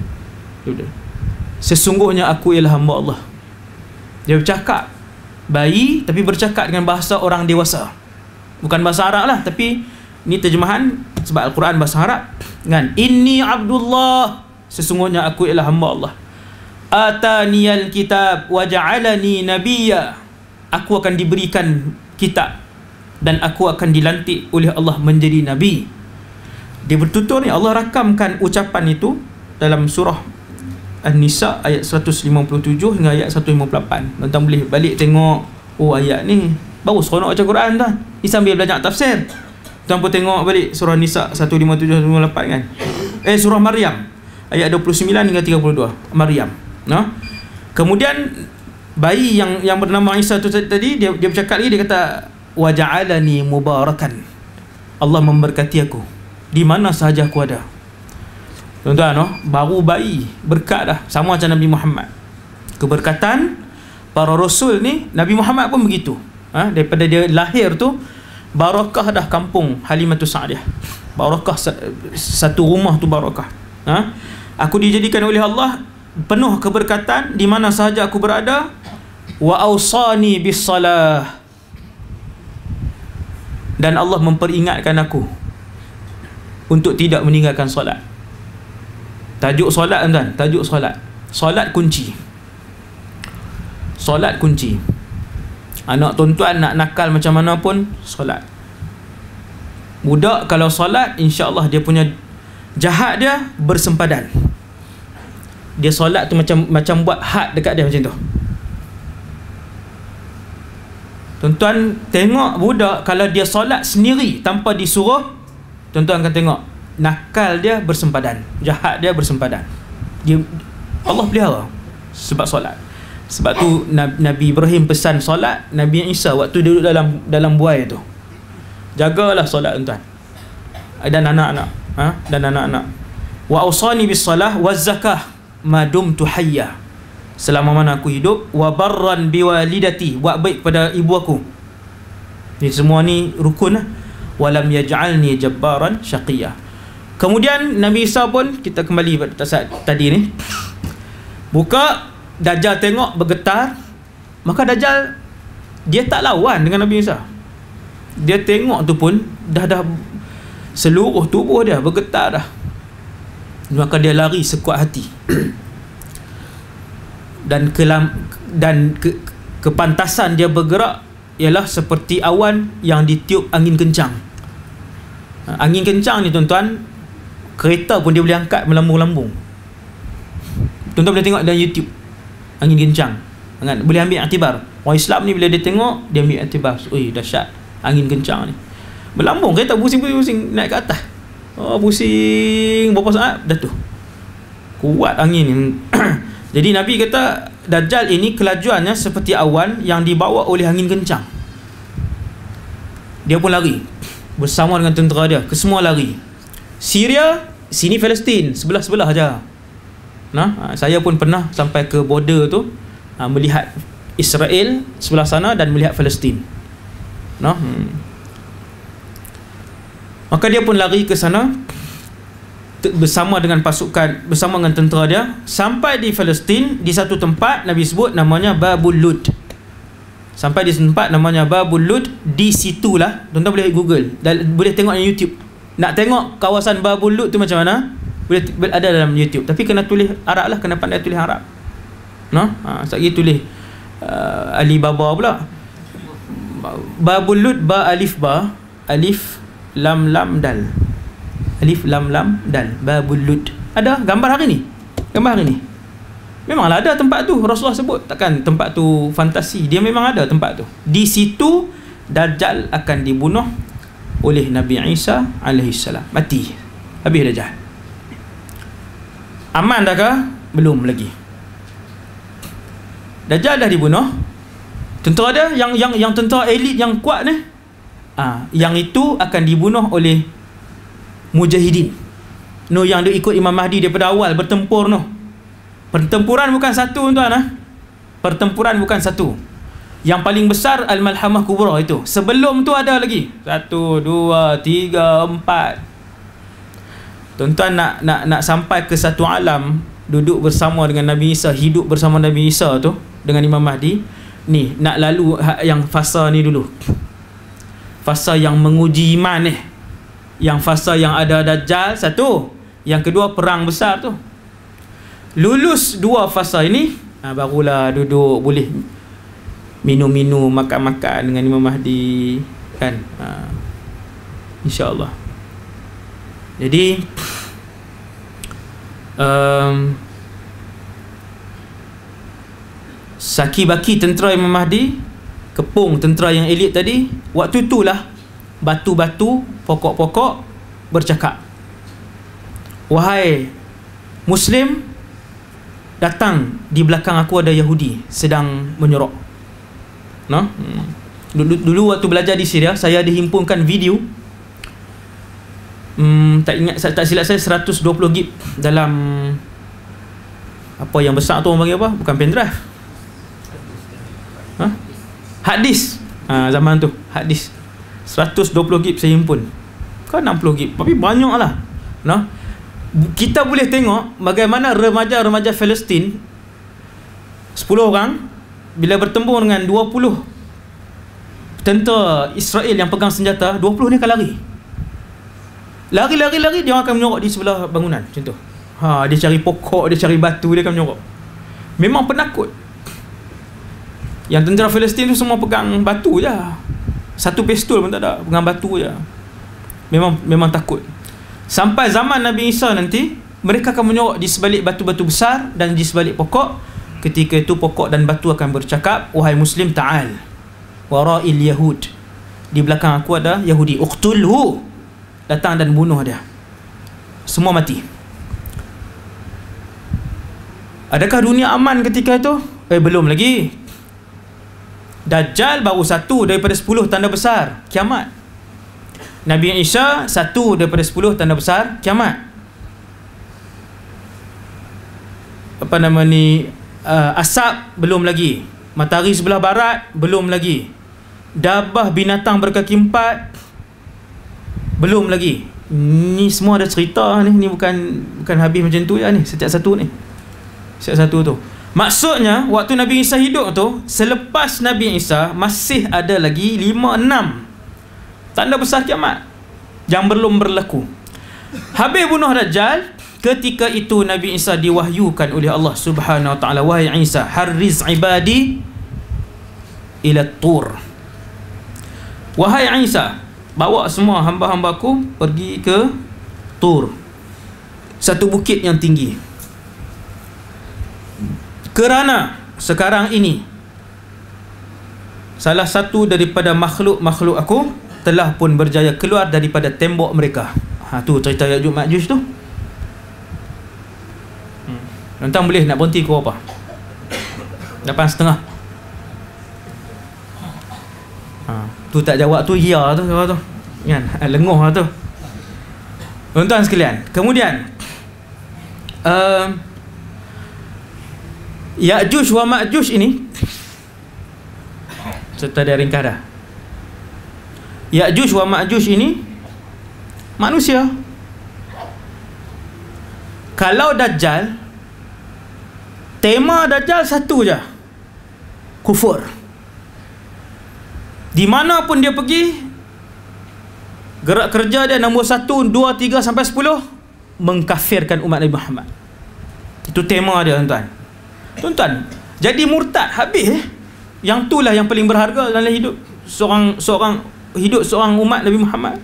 sesungguhnya aku ialah hamba Allah. Dia bercakap bayi, tapi bercakap dengan bahasa orang dewasa, bukan bahasa Arab lah, tapi ni terjemahan sebab Al-Quran bahasa Arab kan. Inni Abdullah, sesungguhnya aku ialah hamba Allah. Ataniyal kitab wa ja'alani nabiyya, aku akan diberikan kitab dan aku akan dilantik oleh Allah menjadi nabi. Dia bertutur ni, Allah rakamkan ucapan itu dalam surah An-Nisa ayat seratus lima puluh tujuh hingga ayat seratus lima puluh lapan. Tuan boleh balik tengok, oh ayat ni baru seronok baca Quran tuan. Ni sambil belajar tafsir. Tuan pun tengok balik surah Nisa seratus lima puluh tujuh sampai lima puluh lapan kan. Eh surah Maryam ayat dua puluh sembilan hingga tiga puluh dua. Maryam. Nah. Kemudian bayi yang yang bernama Isa tu tadi, dia dia bercakap lagi, dia kata wa ja'alani mubarakan. Allah memberkati aku di mana sahaja aku ada. Tuan-tuan, no? Baru bayi berkat dah, sama macam Nabi Muhammad. Keberkatan para rasul ni, Nabi Muhammad pun begitu. Ha? Daripada dia lahir tu, barakah dah kampung Halimatus Sa'diyah. Barakah satu rumah tu barakah. Ha? Aku dijadikan oleh Allah penuh keberkatan di mana sahaja aku berada. Wa awsani bis salah. dan Allah memperingatkan aku untuk tidak meninggalkan solat. Tajuk solat tuan, tajuk solat. Solat kunci. Solat kunci. Anak tuan-tuan nak nakal macam mana pun, solat. Budak kalau solat, insya-Allah dia punya jahat dia bersempadan. Dia solat tu macam macam buat had dekat dia macam tu. Tuan-tuan tengok budak kalau dia solat sendiri tanpa disuruh, tuan-tuan akan tengok nakal dia bersempadan, jahat dia bersempadan. Dia Allah pelihara sebab solat. Sebab tu Nabi Ibrahim pesan solat, Nabi Isa waktu duduk dalam dalam buai tu, jagalah solat tuan-tuan dan anak-anak, ha? dan anak-anak. Wa ausani bis salah waz zakah ma dumtu hayya, selama mana aku hidup. Wa barran biwalidati, buat baik pada ibu aku. Ni semua ni rukun lah. Walam yaj'alni jabbaran syaqiyya. Kemudian Nabi Isa pun, kita kembali pada saat tadi ni, buka, Dajjal tengok bergetar, maka Dajjal dia tak lawan dengan Nabi Isa. Dia tengok tu pun dah dah seluruh tubuh dia bergetar dah. Maka dia lari sekuat hati. Dan kelam dan ke, kepantasan dia bergerak ialah seperti awan yang ditiup angin kencang. Angin kencang ni tuan-tuan, kereta pun dia boleh angkat melambung-lambung. Tuan-tuan boleh tengok dalam YouTube angin kencang, boleh ambil iktibar. Orang Islam ni bila dia tengok, dia ambil iktibar. Oi, dahsyat angin kencang ni, melambung kereta, pusing-pusing naik ke atas. Oh, pusing berapa saat dah tu, kuat angin ni. Jadi Nabi kata Dajjal ini kelajuannya seperti awan yang dibawa oleh angin kencang. Dia pun lari bersama dengan tentera dia, kesemua lari. Syria, sini Palestin, sebelah-sebelah aja. Nah, saya pun pernah sampai ke border tu, melihat Israel sebelah sana dan melihat Palestin. Nah, hmm. Maka dia pun lari ke sana bersama dengan pasukan, bersama dengan tentera dia, sampai di Palestin, di satu tempat Nabi sebut namanya Babul Lud. Sampai di tempat namanya Babul Lud. Di situlah tuan-tuan boleh Google dan boleh tengok di YouTube. Nak tengok kawasan Babul Lud tu macam mana, boleh ada dalam YouTube, tapi kena tulis Arab lah, kena pandai tulis Arab. No? Ha, sekali tulis uh, Alibaba pula. Babul Lud, ba alif ba, alif lam lam dal, alif lam lam dal, Babul Lud. Ada gambar hari ni, gambar hari ni. Memanglah ada tempat tu, Rasulullah sebut, takkan tempat tu fantasi, dia memang ada tempat tu. Di situ Dajjal akan dibunuh oleh Nabi Isa alaihi salam. Mati, habis Dajjal. Aman dah kah? Belum lagi. Dajjal dah dibunuh. Tentera dia yang yang yang tentera elit yang kuat ni, ah, yang itu akan dibunuh oleh mujahidin. No, yang dia ikut Imam Mahdi daripada awal bertempur noh. Pertempuran bukan satu tuan ah. Pertempuran bukan satu. Yang paling besar Al-Malhamah Kubra itu. Sebelum tu ada lagi. Satu, dua, tiga, empat. Tuan-tuan nak nak nak sampai ke satu alam, duduk bersama dengan Nabi Isa, hidup bersama Nabi Isa tu dengan Imam Mahdi. Ni nak lalu yang fasa ni dulu. Fasa yang menguji iman ni. Yang fasa yang ada Dajjal satu, yang kedua perang besar tu. Lulus dua fasa ini, ha, barulah duduk boleh minum-minum, makan-makan dengan Imam Mahdi kan. Ha, InsyaAllah. Jadi um, saki-baki tentera Imam Mahdi, kepung tentera yang elit tadi, waktu itulah batu-batu, pokok-pokok bercakap, wahai Muslim, datang, di belakang aku ada Yahudi sedang menyorok. No? Hmm. Dulu, dulu waktu belajar di Syria, saya dihimpunkan video, hmm, tak ingat, tak silap saya seratus dua puluh gig dalam apa yang besar tu orang panggil apa? Bukan pendrive. Ha? Hard disk. Ha, zaman tu hard disk seratus dua puluh gig saya himpun. Kan enam puluh gig, tapi banyaklah. No? Kita boleh tengok bagaimana remaja-remaja Palestin sepuluh orang bila bertempur dengan dua puluh tentera Israel yang pegang senjata, dua puluh ni akan lari. Lari-lari-lari, dia akan menyorok di sebelah bangunan macam tu. Ha, dia cari pokok, dia cari batu, dia akan menyorok. Memang penakut. Yang tentera Palestin tu semua pegang batu je. Satu pistol pun tak ada, pegang batu je. Memang memang takut. Sampai zaman Nabi Isa nanti, mereka akan menyorok di sebalik batu-batu besar dan di sebalik pokok. Ketika itu pokok dan batu akan bercakap, wahai Muslim, ta'al wara'il Yahud, di belakang aku ada Yahudi, uqtulhu, datang dan bunuh dia. Semua mati. Adakah dunia aman ketika itu? Eh, belum lagi. Dajjal baru satu daripada sepuluh tanda besar kiamat. Nabi Isa satu daripada sepuluh tanda besar kiamat. Apa nama ni, uh, asap belum lagi, matahari sebelah barat belum lagi, dabah binatang berkaki empat belum lagi. Ni semua ada cerita ni, ni bukan bukan habis macam tu ya ni, setiap satu ni. Setiap satu tu. Maksudnya waktu Nabi Isa hidup tu, selepas Nabi Isa masih ada lagi lima enam tanda besar kiamat yang belum berlaku. Habis bunuh Dajjal, ketika itu Nabi Isa diwahyukan oleh Allah Subhanahu wa taala, wahai Isa, harriz ibadi ila tur. Wahai Isa, bawa semua hamba-hambaku pergi ke Tur, satu bukit yang tinggi. Kerana sekarang ini salah satu daripada makhluk-makhluk aku telah pun berjaya keluar daripada tembok mereka. Ha, tu cerita Ya'juj Ma'juj tu. Hmm. Tuan-tuan boleh nak berhenti ke apa? Lapan setengah. Ha, tu tak jawab tu ya tu, tu, tu. Kan? Lenguh lah tu. Tuan-tuan sekalian, kemudian uh, Ya'juj wa Ma'juj ini, serta dia ringkas dah. Ya'juj wa Ma'juj ini manusia. Kalau Dajjal, tema Dajjal satu je, kufur. Di mana pun dia pergi, gerak kerja dia nombor satu, dua, tiga sampai sepuluh, mengkafirkan umat Nabi Muhammad. Itu tema dia, tuan-tuan. Tuan-tuan, jadi murtad habis eh? Yang itulah yang paling berharga dalam hidup seorang seorang hidup seorang umat Nabi Muhammad.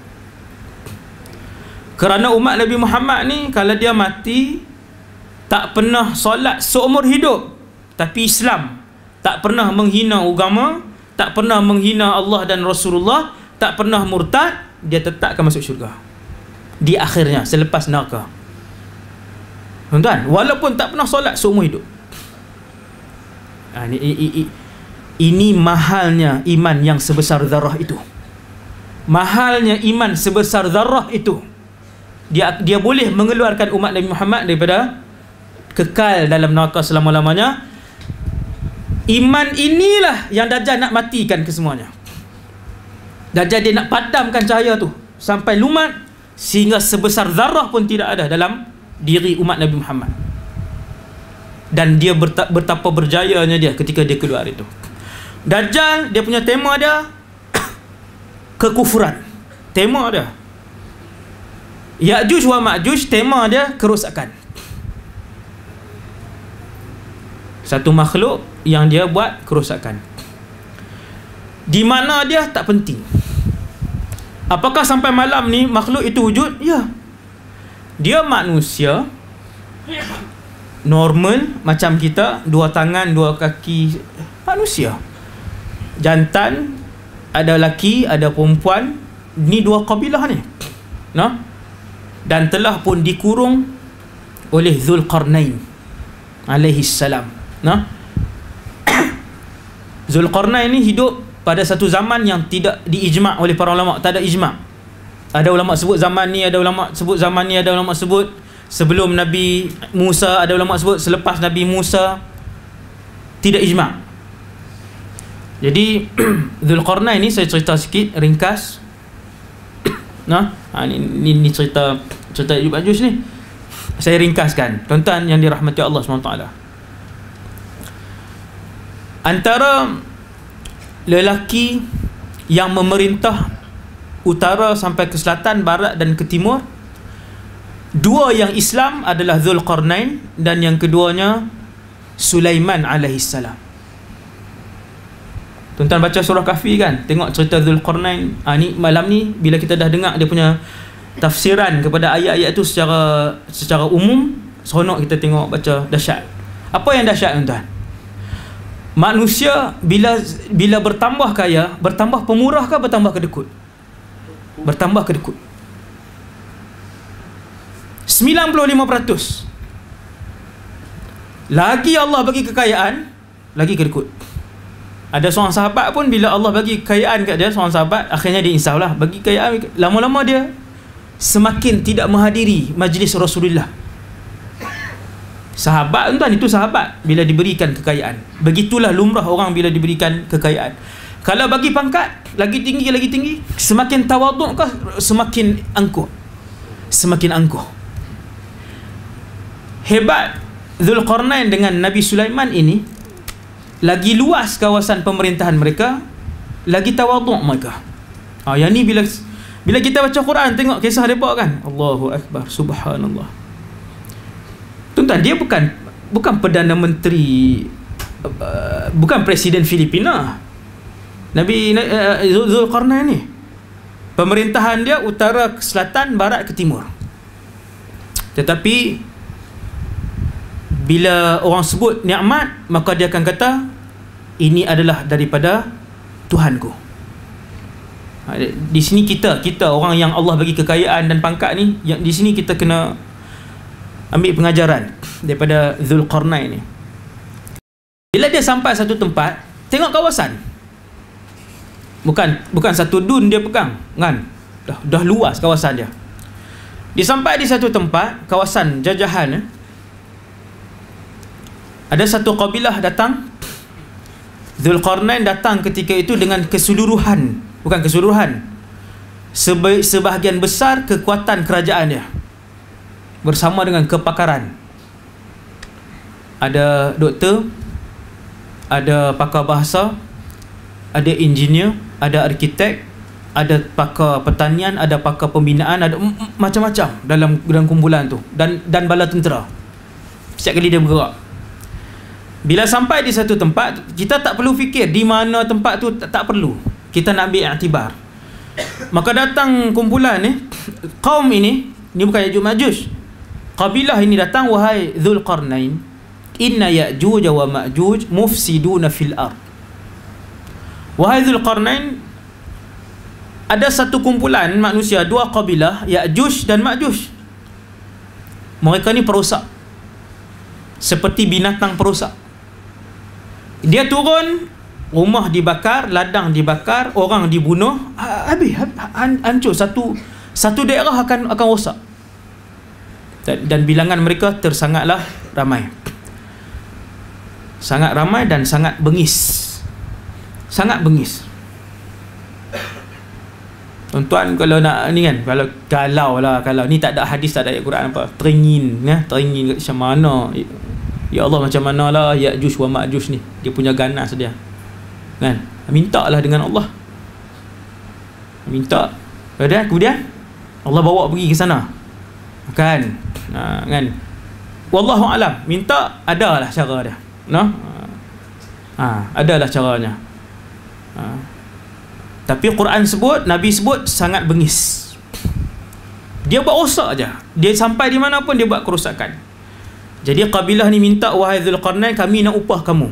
Kerana umat Nabi Muhammad ni, kalau dia mati tak pernah solat seumur hidup, tapi Islam, tak pernah menghina agama, tak pernah menghina Allah dan Rasulullah, tak pernah murtad, dia tetap akan masuk syurga di akhirnya selepas neraka. Tuan-tuan, walaupun tak pernah solat seumur hidup. Ha, ini, ini, ini mahalnya iman yang sebesar zarah itu. Mahalnya iman sebesar zarah itu. Dia dia boleh mengeluarkan umat Nabi Muhammad daripada kekal dalam neraka selama-lamanya. Iman inilah yang Dajjal nak matikan kesemuanya. Dajjal dia nak padamkan cahaya tu sampai lumat, sehingga sebesar zarah pun tidak ada dalam diri umat Nabi Muhammad. Dan dia betapa berjayanya dia ketika dia keluar itu. Dajjal, dia punya tema dia kekufuran. Tema dia. Ya'juj wa Ma'juj, tema dia kerosakan. Satu makhluk yang dia buat kerosakan. Di mana dia tak penting. Apakah sampai malam ni makhluk itu wujud? Ya. Dia manusia normal macam kita, dua tangan, dua kaki, manusia. Jantan, ada lelaki, ada perempuan. Ni dua kabilah ni. Nah? Dan telah pun dikurung oleh Zulqarnain alaihi salam. Nah? Zulqarnain ni hidup pada satu zaman yang tidak diijma' oleh para ulama, tak ada ijma'. Ada ulama sebut zaman ni, ada ulama sebut zaman ni, ada ulama sebut sebelum Nabi Musa, ada ulama sebut selepas Nabi Musa. Tidak ijma'. Jadi Zulqarnain ni saya cerita sikit ringkas. Nah, ha, ni, ni, ni cerita cerita Ya'juj Ma'juj ni. Saya ringkaskan, tuan-tuan yang dirahmati Allah subhanahu wa taala. Antara lelaki yang memerintah utara sampai ke selatan, barat dan ke timur. Dua yang Islam adalah Zulqarnain dan yang keduanya Sulaiman alaihissalam. Tuan-tuan baca surah Kahfi kan, tengok cerita Zulqarnain. Ha, ni malam ni bila kita dah dengar dia punya tafsiran kepada ayat-ayat tu secara secara umum, seronok kita tengok baca. Dahsyat. Apa yang dahsyat tuan-tuan? Manusia bila bila bertambah kaya, bertambah pemurah ke bertambah kedekut? Bertambah kedekut. sembilan puluh lima peratus. Lagi Allah bagi kekayaan, lagi kedekut. Ada seorang sahabat pun bila Allah bagi kekayaan kat dia, seorang sahabat, akhirnya dia insaf lah. Bagi kekayaan, lama-lama dia semakin tidak menghadiri majlis Rasulullah. Sahabat tuan, itu sahabat bila diberikan kekayaan. Begitulah lumrah orang bila diberikan kekayaan. Kalau bagi pangkat, lagi tinggi, lagi tinggi, semakin tawaduk kah, semakin angkuh. Semakin angkuh. Hebat Zulqarnain dengan Nabi Sulaiman ini, lagi luas kawasan pemerintahan mereka, lagi tawaduk mereka. Ha, yang ni bila bila kita baca Quran, tengok kisah mereka kan, Allahu Akbar, subhanallah. Tuan-tuan, dia bukan bukan Perdana Menteri, uh, bukan Presiden Filipina. Nabi uh, Zulqarnain ni, pemerintahan dia utara ke selatan, barat ke timur. Tetapi bila orang sebut nikmat, maka dia akan kata ini adalah daripada Tuhanku. Di sini kita kita orang yang Allah bagi kekayaan dan pangkat ni, yang di sini kita kena ambil pengajaran daripada Zulqarnain ni. Bila dia sampai satu tempat, tengok kawasan. Bukan bukan satu dun dia pegang, kan? Dah dah luas kawasan dia. Dia sampai di satu tempat, kawasan jajahan, eh? Ada satu kabilah datang. Zulqarnain datang ketika itu dengan keseluruhan, bukan keseluruhan, seba- sebahagian besar kekuatan kerajaan dia, bersama dengan kepakaran. Ada doktor, ada pakar bahasa, ada engineer, ada arkitek, ada pakar pertanian, ada pakar pembinaan, ada macam-macam dalam dalam kumpulan tu, dan dan bala tentera. Setiap kali dia bergerak. Bila sampai di satu tempat, kita tak perlu fikir di mana tempat tu, tak, tak perlu. Kita nak ambil iktibar. Maka datang kumpulan ni, kaum ini, ni bukan Ya'juj Ma'juj. Kabilah ini datang, wahai Zulqarnain, inna Ya'juj wa Ma'juj mufsiduna fil ard. Wahai Zulqarnain, ada satu kumpulan manusia, dua kabilah, Ya'juj dan Ma'juj. Mereka ni perosak, seperti binatang perosak. Dia turun, rumah dibakar, ladang dibakar, orang dibunuh, habis, hancur, satu satu daerah akan akan rosak. Dan, dan bilangan mereka tersangatlah ramai. Sangat ramai dan sangat bengis. Sangat bengis. Tuan-tuan, kalau nak ni kan, kalau kalau lah, kalau ni tak ada hadis, tak ada ayat Quran apa, teringin, ya, teringin macam mana, ya Allah, macam mana lah Ya'juj wa Ma'juj ni, dia punya ganas dia, kan? Minta lah dengan Allah, minta. Kemudian, kemudian Allah bawa pergi ke sana, kan? Ha, kan? Wallahu alam, minta, adalah cara dia, no? Ha, adalah caranya. Ha. Tapi Quran sebut, Nabi sebut sangat bengis. Dia buat rosak je. Dia sampai di mana pun dia buat kerosakan. Jadi kabilah ni minta, wahai Zulqarnain, kami nak upah kamu.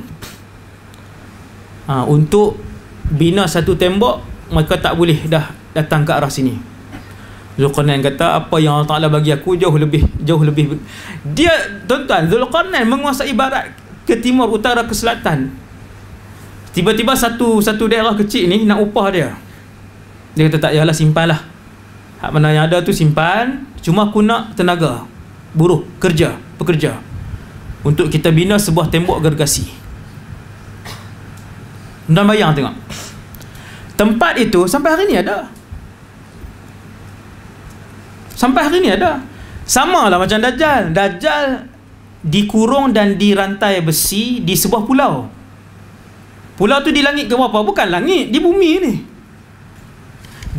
Ha, untuk bina satu tembok, mereka tak boleh dah datang ke arah sini. Zulqarnain kata, apa yang Allah Ta'ala bagi aku jauh lebih, jauh lebih. Dia, tuan-tuan, Zulqarnain menguasai barat ke timur, utara ke selatan. Tiba-tiba satu satu daerah kecil ni nak upah dia. Dia kata, tak yalah, simpanlah. Hak mana yang ada tu simpan, cuma aku nak tenaga, buruh, kerja, pekerja, untuk kita bina sebuah tembok gergasi. Dan bayang tengok, tempat itu sampai hari ni ada. Sampai hari ni ada. Sama lah macam Dajjal. Dajjal dikurung dan dirantai besi di sebuah pulau. Pulau tu di langit ke apa? Bukan langit, di bumi ni.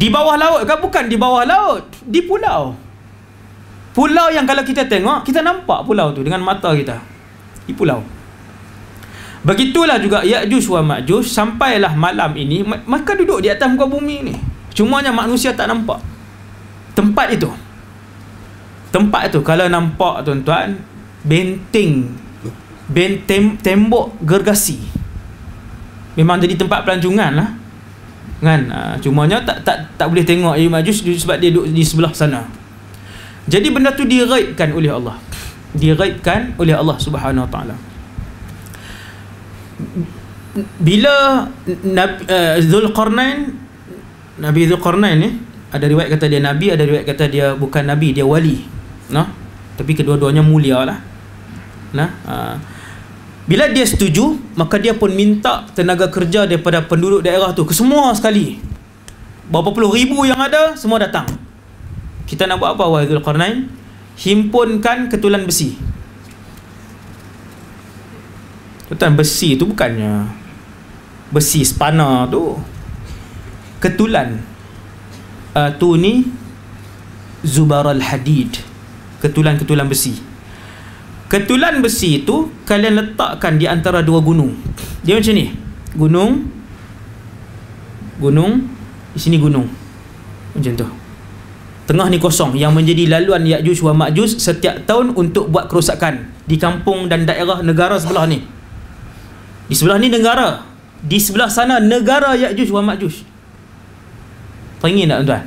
Di bawah laut kan? Bukan di bawah laut, di pulau. Pulau yang kalau kita tengok, kita nampak pulau tu dengan mata kita. Di pulau. Begitulah juga Ya'juj wa Ma'juj. Sampailah malam ini, mereka duduk di atas muka bumi ni, cumanya manusia tak nampak tempat itu. Tempat itu kalau nampak tuan-tuan, benteng, benteng tembok gergasi, memang jadi tempat pelancongan lah kan. Ha, cumanya tak tak tak boleh tengok Ya'juj Ma'juj sebab dia duduk di sebelah sana. Jadi benda tu diraibkan oleh Allah, diraibkan oleh Allah Subhanahu Wa Taala. Bila Nabi uh, Zulqarnain, Nabi Zulqarnain ni, ada riwayat kata dia nabi, ada riwayat kata dia bukan nabi, dia wali, nah, tapi kedua-duanya mulia lah, nah. Uh, bila dia setuju, maka dia pun minta tenaga kerja daripada penduduk daerah tu, ke semua sekali, berapa puluh ribu yang ada, semua datang. Kita nak buat apa wahai Zulqarnain? Himpunkan ketulan besi. Ketulan besi tu bukannya besi spana tu, ketulan uh, tu ni zubaral hadid, ketulan-ketulan besi. Ketulan besi itu kalian letakkan di antara dua gunung. Dia macam ni, gunung, gunung, di sini gunung, macam tu. Tengah ni kosong, yang menjadi laluan Ya'juj wa Ma'juj setiap tahun untuk buat kerosakan di kampung dan daerah negara sebelah ni. Di sebelah ni negara, di sebelah sana negara Ya'juj wa Ma'juj. Teringin tak tuan-tuan?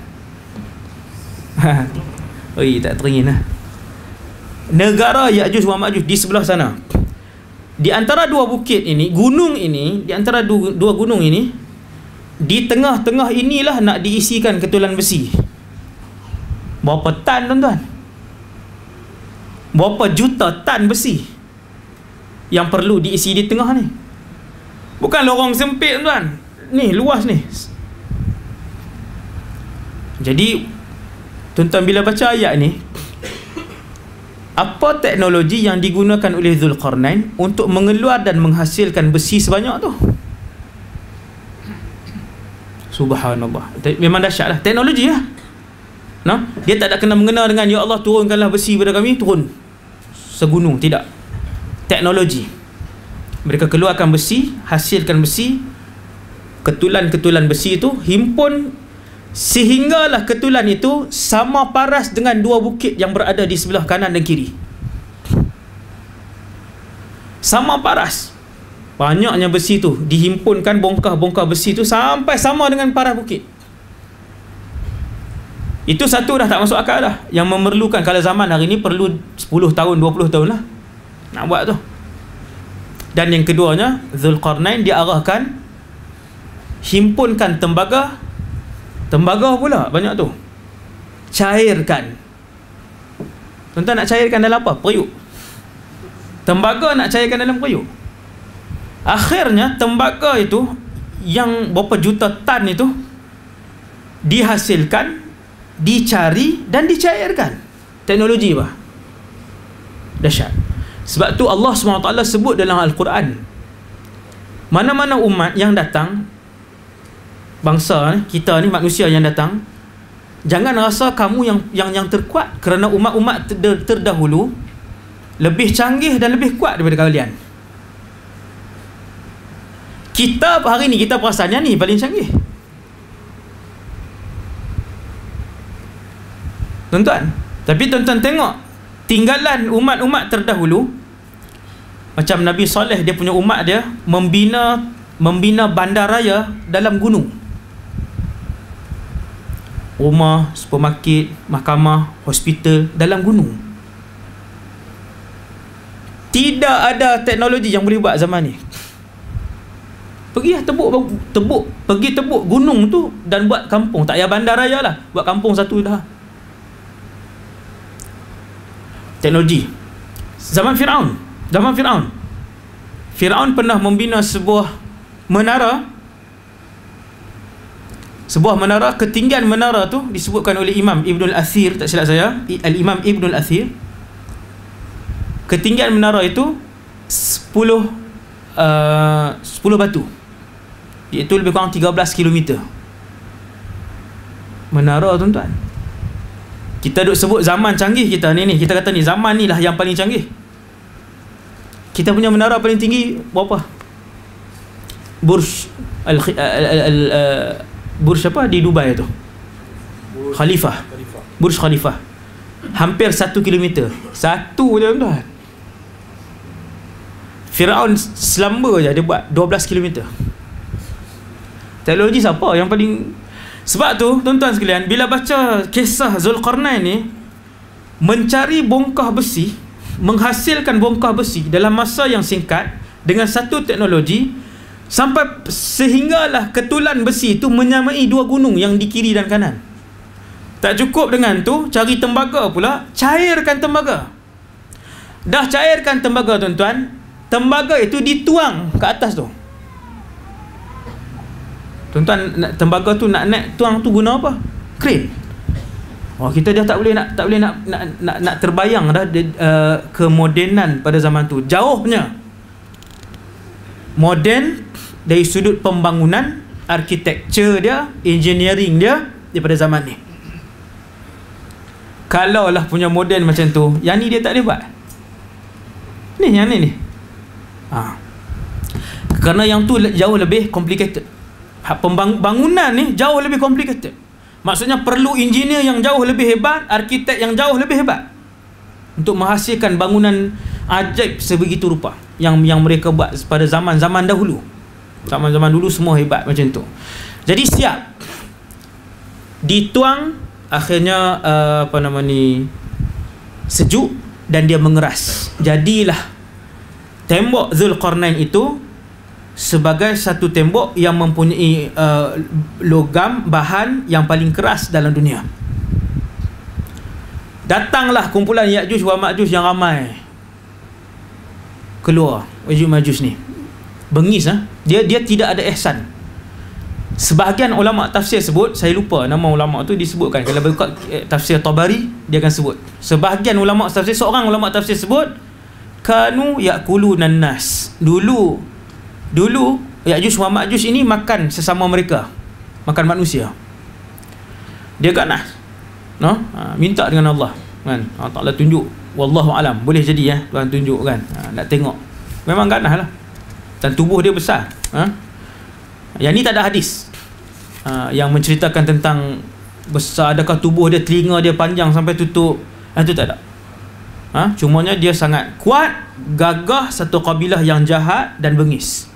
Oi, tak teringin lah. Negara Ya'juj wa Ma'juj di sebelah sana. Di antara dua bukit ini, gunung ini, di antara dua, dua gunung ini, di tengah-tengah inilah nak diisikan ketulan besi. Berapa tan tuan-tuan? Berapa juta tan besi yang perlu diisi di tengah ni? Bukan lorong sempit tuan, ni luas ni. Jadi tuan-tuan bila baca ayat ni, apa teknologi yang digunakan oleh Zulqarnain untuk mengeluar dan menghasilkan besi sebanyak tu? Subhanallah. Memang dahsyat lah teknologi lah. Nah, dia tak ada kena mengena dengan ya Allah turunkanlah besi pada kami, turun segunung, tidak. Teknologi. Mereka keluarkan besi, hasilkan besi, ketulan-ketulan besi itu himpun sehinggalah ketulan itu sama paras dengan dua bukit yang berada di sebelah kanan dan kiri. Sama paras. Banyaknya besi tu dihimpunkan, bongkah-bongkah besi tu sampai sama dengan paras bukit. Itu satu dah tak masuk akal dah. Yang memerlukan, kalau zaman hari ni perlu sepuluh tahun, dua puluh tahun lah nak buat tu. Dan yang keduanya, Zulqarnain diarahkan himpunkan tembaga. Tembaga pula banyak tu, cairkan. Tuan-tuan nak cairkan dalam apa? Periuk. Tembaga nak cairkan dalam periuk. Akhirnya tembaga itu yang berapa juta tan itu dihasilkan, dicari dan dicairkan. Teknologi apa? Dahsyat. Sebab tu Allah subhanahu wa taala sebut dalam Al-Quran, mana-mana umat yang datang, bangsa ni, kita ni, manusia yang datang, jangan rasa kamu yang yang yang terkuat, kerana umat-umat ter, terdahulu lebih canggih dan lebih kuat daripada kalian. Kita hari ni kita perasan yang ni paling canggih. Tuan-tuan, tapi tuan-tuan tengok tinggalan umat-umat terdahulu, macam Nabi Saleh, dia punya umat dia membina membina bandaraya dalam gunung. Rumah, supermarket, mahkamah, hospital dalam gunung. Tidak ada teknologi yang boleh buat zaman ni. Pergi lah tebuk, tebuk, pergi tebuk gunung tu dan buat kampung. Tak payah bandaraya lah, buat kampung satu dah. Teknologi. Zaman Firaun, zaman Firaun. Firaun pernah membina sebuah menara. Sebuah menara, ketinggian menara tu disebutkan oleh Imam Ibnul Athir, tak silap saya, Al-Imam Ibnul Athir, ketinggian menara itu sepuluh uh, sepuluh batu, iaitu lebih kurang tiga belas kilometer. menara tuan-tuan. Kita duk sebut zaman canggih kita ni ni, kita kata ni zaman ni lah yang paling canggih. Kita punya menara paling tinggi berapa? Burj al, al, al, al uh, Burj apa di Dubai tu? Burj Khalifah. Khalifah. Burj Khalifah. Hampir satu kilometer. Satu je tuan. Firaun selamba je dia buat dua belas kilometer. Teknologi siapa yang paling? Sebab tu tuan-tuan sekalian, bila baca kisah Zulkarnain ni, mencari bongkah besi, menghasilkan bongkah besi dalam masa yang singkat dengan satu teknologi, sampai sehinggalah ketulan besi itu menyamai dua gunung yang di kiri dan kanan. Tak cukup dengan tu, cari tembaga pula, cairkan tembaga. Dah cairkan tembaga tuan-tuan, tembaga itu dituang ke atas tu. Tuan-tuan, tembaga tu nak naik tuang tu guna apa? Kren. Oh, kita dah tak boleh nak tak boleh nak nak nak, nak terbayang dah uh, kemodenan pada zaman tu. Jauhnya moden dari sudut pembangunan, arkitektur dia, engineering dia daripada zaman ni. Kalau lah punya moden macam tu, yang ni dia tak boleh buat. Ni yang ni ni. Ha. Kerana yang tu jauh lebih complicated. Pembangunan ni jauh lebih complicated. Maksudnya perlu engineer yang jauh lebih hebat, arkitek yang jauh lebih hebat untuk menghasilkan bangunan ajaib sebegitu rupa yang yang mereka buat pada zaman-zaman dahulu. Zaman-zaman dulu semua hebat macam tu. Jadi siap dituang, akhirnya uh, apa nama ni, sejuk dan dia mengeras. Jadilah tembok Zulkarnain itu sebagai satu tembok yang mempunyai uh, logam bahan yang paling keras dalam dunia. Datanglah kumpulan Ya'juj wa Ma'juj yang ramai keluar. Ya'juj Ma'juj ni bengis, ha? dia dia tidak ada ihsan. Sebahagian ulama tafsir sebut, saya lupa nama ulama tu disebutkan, kalau buka eh, tafsir Tabari dia akan sebut. Sebahagian ulama tafsir, seorang ulama tafsir sebut, kanu ya'kulunan nas. Dulu Dulu Ya'juj wa Ma'juj ini makan sesama mereka, makan manusia. Dia ganas, no? Ha, minta dengan Allah kan, Allah Ta'ala tunjuk, wallahu alam, boleh jadi ya, Tuhan tunjuk kan, ha, nak tengok. Memang ganas lah, dan tubuh dia besar, ha? Yang ni tak ada hadis ha, yang menceritakan tentang besar, adakah tubuh dia, telinga dia panjang sampai tutup, itu tak ada. Ha? Cumanya dia sangat kuat, gagah, satu kabilah yang jahat dan bengis.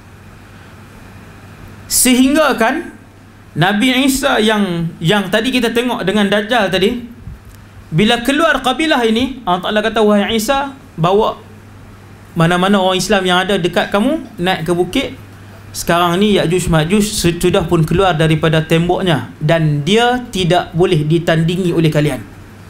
Sehingga kan Nabi Isa yang yang tadi kita tengok dengan Dajjal tadi, bila keluar kabilah ini, Allah Ta'ala kata, wahai Isa, bawa mana-mana orang Islam yang ada dekat kamu, naik ke bukit. Sekarang ni Ya'juj Ma'juj sudah pun keluar daripada temboknya, dan dia tidak boleh ditandingi oleh kalian.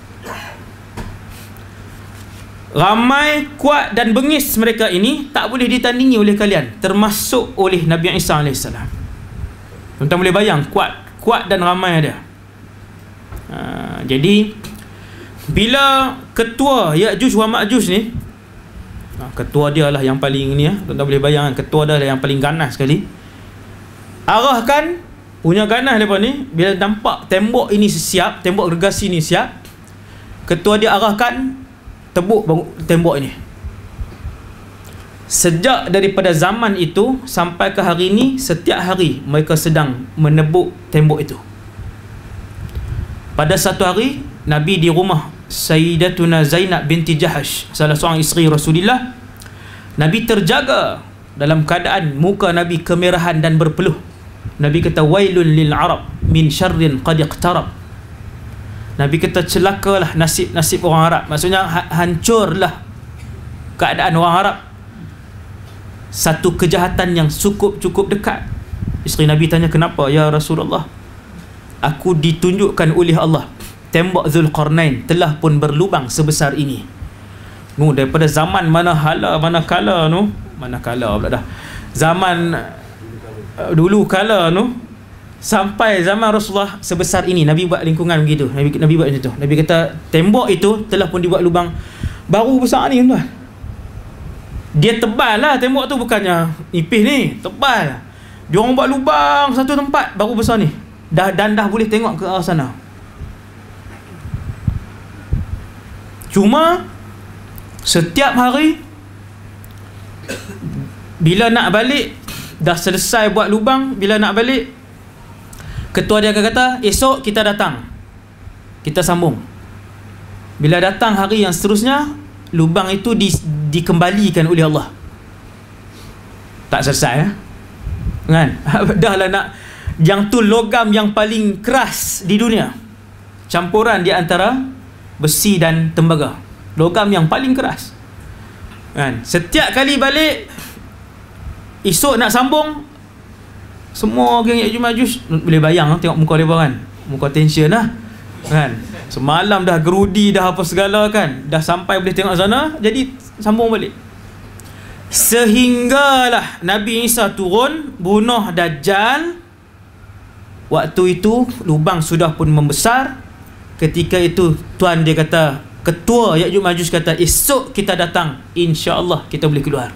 Ramai, kuat dan bengis mereka ini, tak boleh ditandingi oleh kalian, termasuk oleh Nabi Isa alaihissalam. Tuan-tuan boleh bayang kuat kuat dan ramai dia. Ha, jadi bila ketua Ya'juj wa Ma'juj ni, ha, ketua dia lah yang paling ni ya, tuan-tuan boleh bayang, ketua dia lah yang paling ganas sekali. Arahkan punya ganas depa ni, bila nampak tembok ini siap, tembok gergasi ni siap, ketua dia arahkan tebuk tembok ini. Sejak daripada zaman itu sampai ke hari ini, setiap hari mereka sedang menebuk tembok itu. Pada satu hari, Nabi di rumah Sayyidatuna Zainab binti Jahash, salah seorang isteri Rasulullah. Nabi terjaga dalam keadaan muka Nabi kemerahan dan berpeluh. Nabi kata, wailun lil Arab min syarrin qad iqtarab. Nabi kata, celakalah nasib-nasib orang Arab. Maksudnya hancurlah keadaan orang Arab, satu kejahatan yang cukup-cukup dekat. Isteri Nabi tanya, kenapa ya Rasulullah? Aku ditunjukkan oleh Allah, tembok Zulkarnain telah pun berlubang sebesar ini. Nu, daripada zaman mana hala mana kala nu, mana kala pula dah. Zaman uh, dulu kala nu sampai zaman Rasulullah sebesar ini. Nabi buat lingkungan begitu. Nabi Nabi buat macam tu. Nabi kata tembok itu telah pun dibuat lubang baru besar ni tuan. Dia tebal lah tembok tu, bukannya nipis ni, tebal. Dia orang buat lubang satu tempat baru besar ni. Dah dan dah boleh tengok ke arah sana. Cuma setiap hari bila nak balik, dah selesai buat lubang, bila nak balik, ketua dia akan kata, esok kita datang, kita sambung. Bila datang hari yang seterusnya, lubang itu di, dikembalikan oleh Allah. Tak selesai, ya? Kan? Dah lah nak, yang tu logam yang paling keras di dunia, campuran di antara besi dan tembaga, logam yang paling keras, kan? Setiap kali balik, esok nak sambung, semua geng Ya'juj Ma'juj, boleh bayang tengok muka mereka kan, muka tension lah, kan? Semalam dah gerudi, dah apa segala kan, dah sampai boleh tengok sana, jadi sambung balik. Sehinggalah Nabi Isa turun bunuh Dajjal. Waktu itu lubang sudah pun membesar. Ketika itu tuan dia kata, ketua Ya'juj Ma'juj kata, esok kita datang, insya-Allah kita boleh keluar.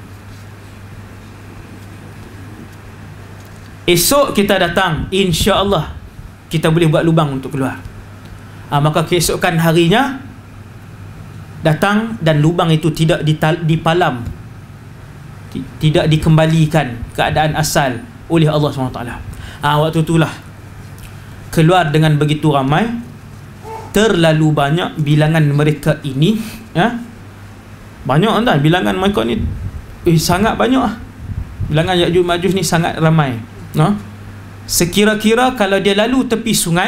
Esok kita datang, insya-Allah kita boleh buat lubang untuk keluar. Ha, maka keesokan harinya datang dan lubang itu tidak dipalam, tidak dikembalikan keadaan asal oleh Allah subhanahu wa taala. Ha, waktu itulah keluar dengan begitu ramai, terlalu banyak bilangan mereka ini, ya? Banyak kan, bilangan mereka ni eh, sangat banyak lah. Bilangan Ya'juj Ma'juj ni sangat ramai, no? Sekira-kira kalau dia lalu tepi sungai,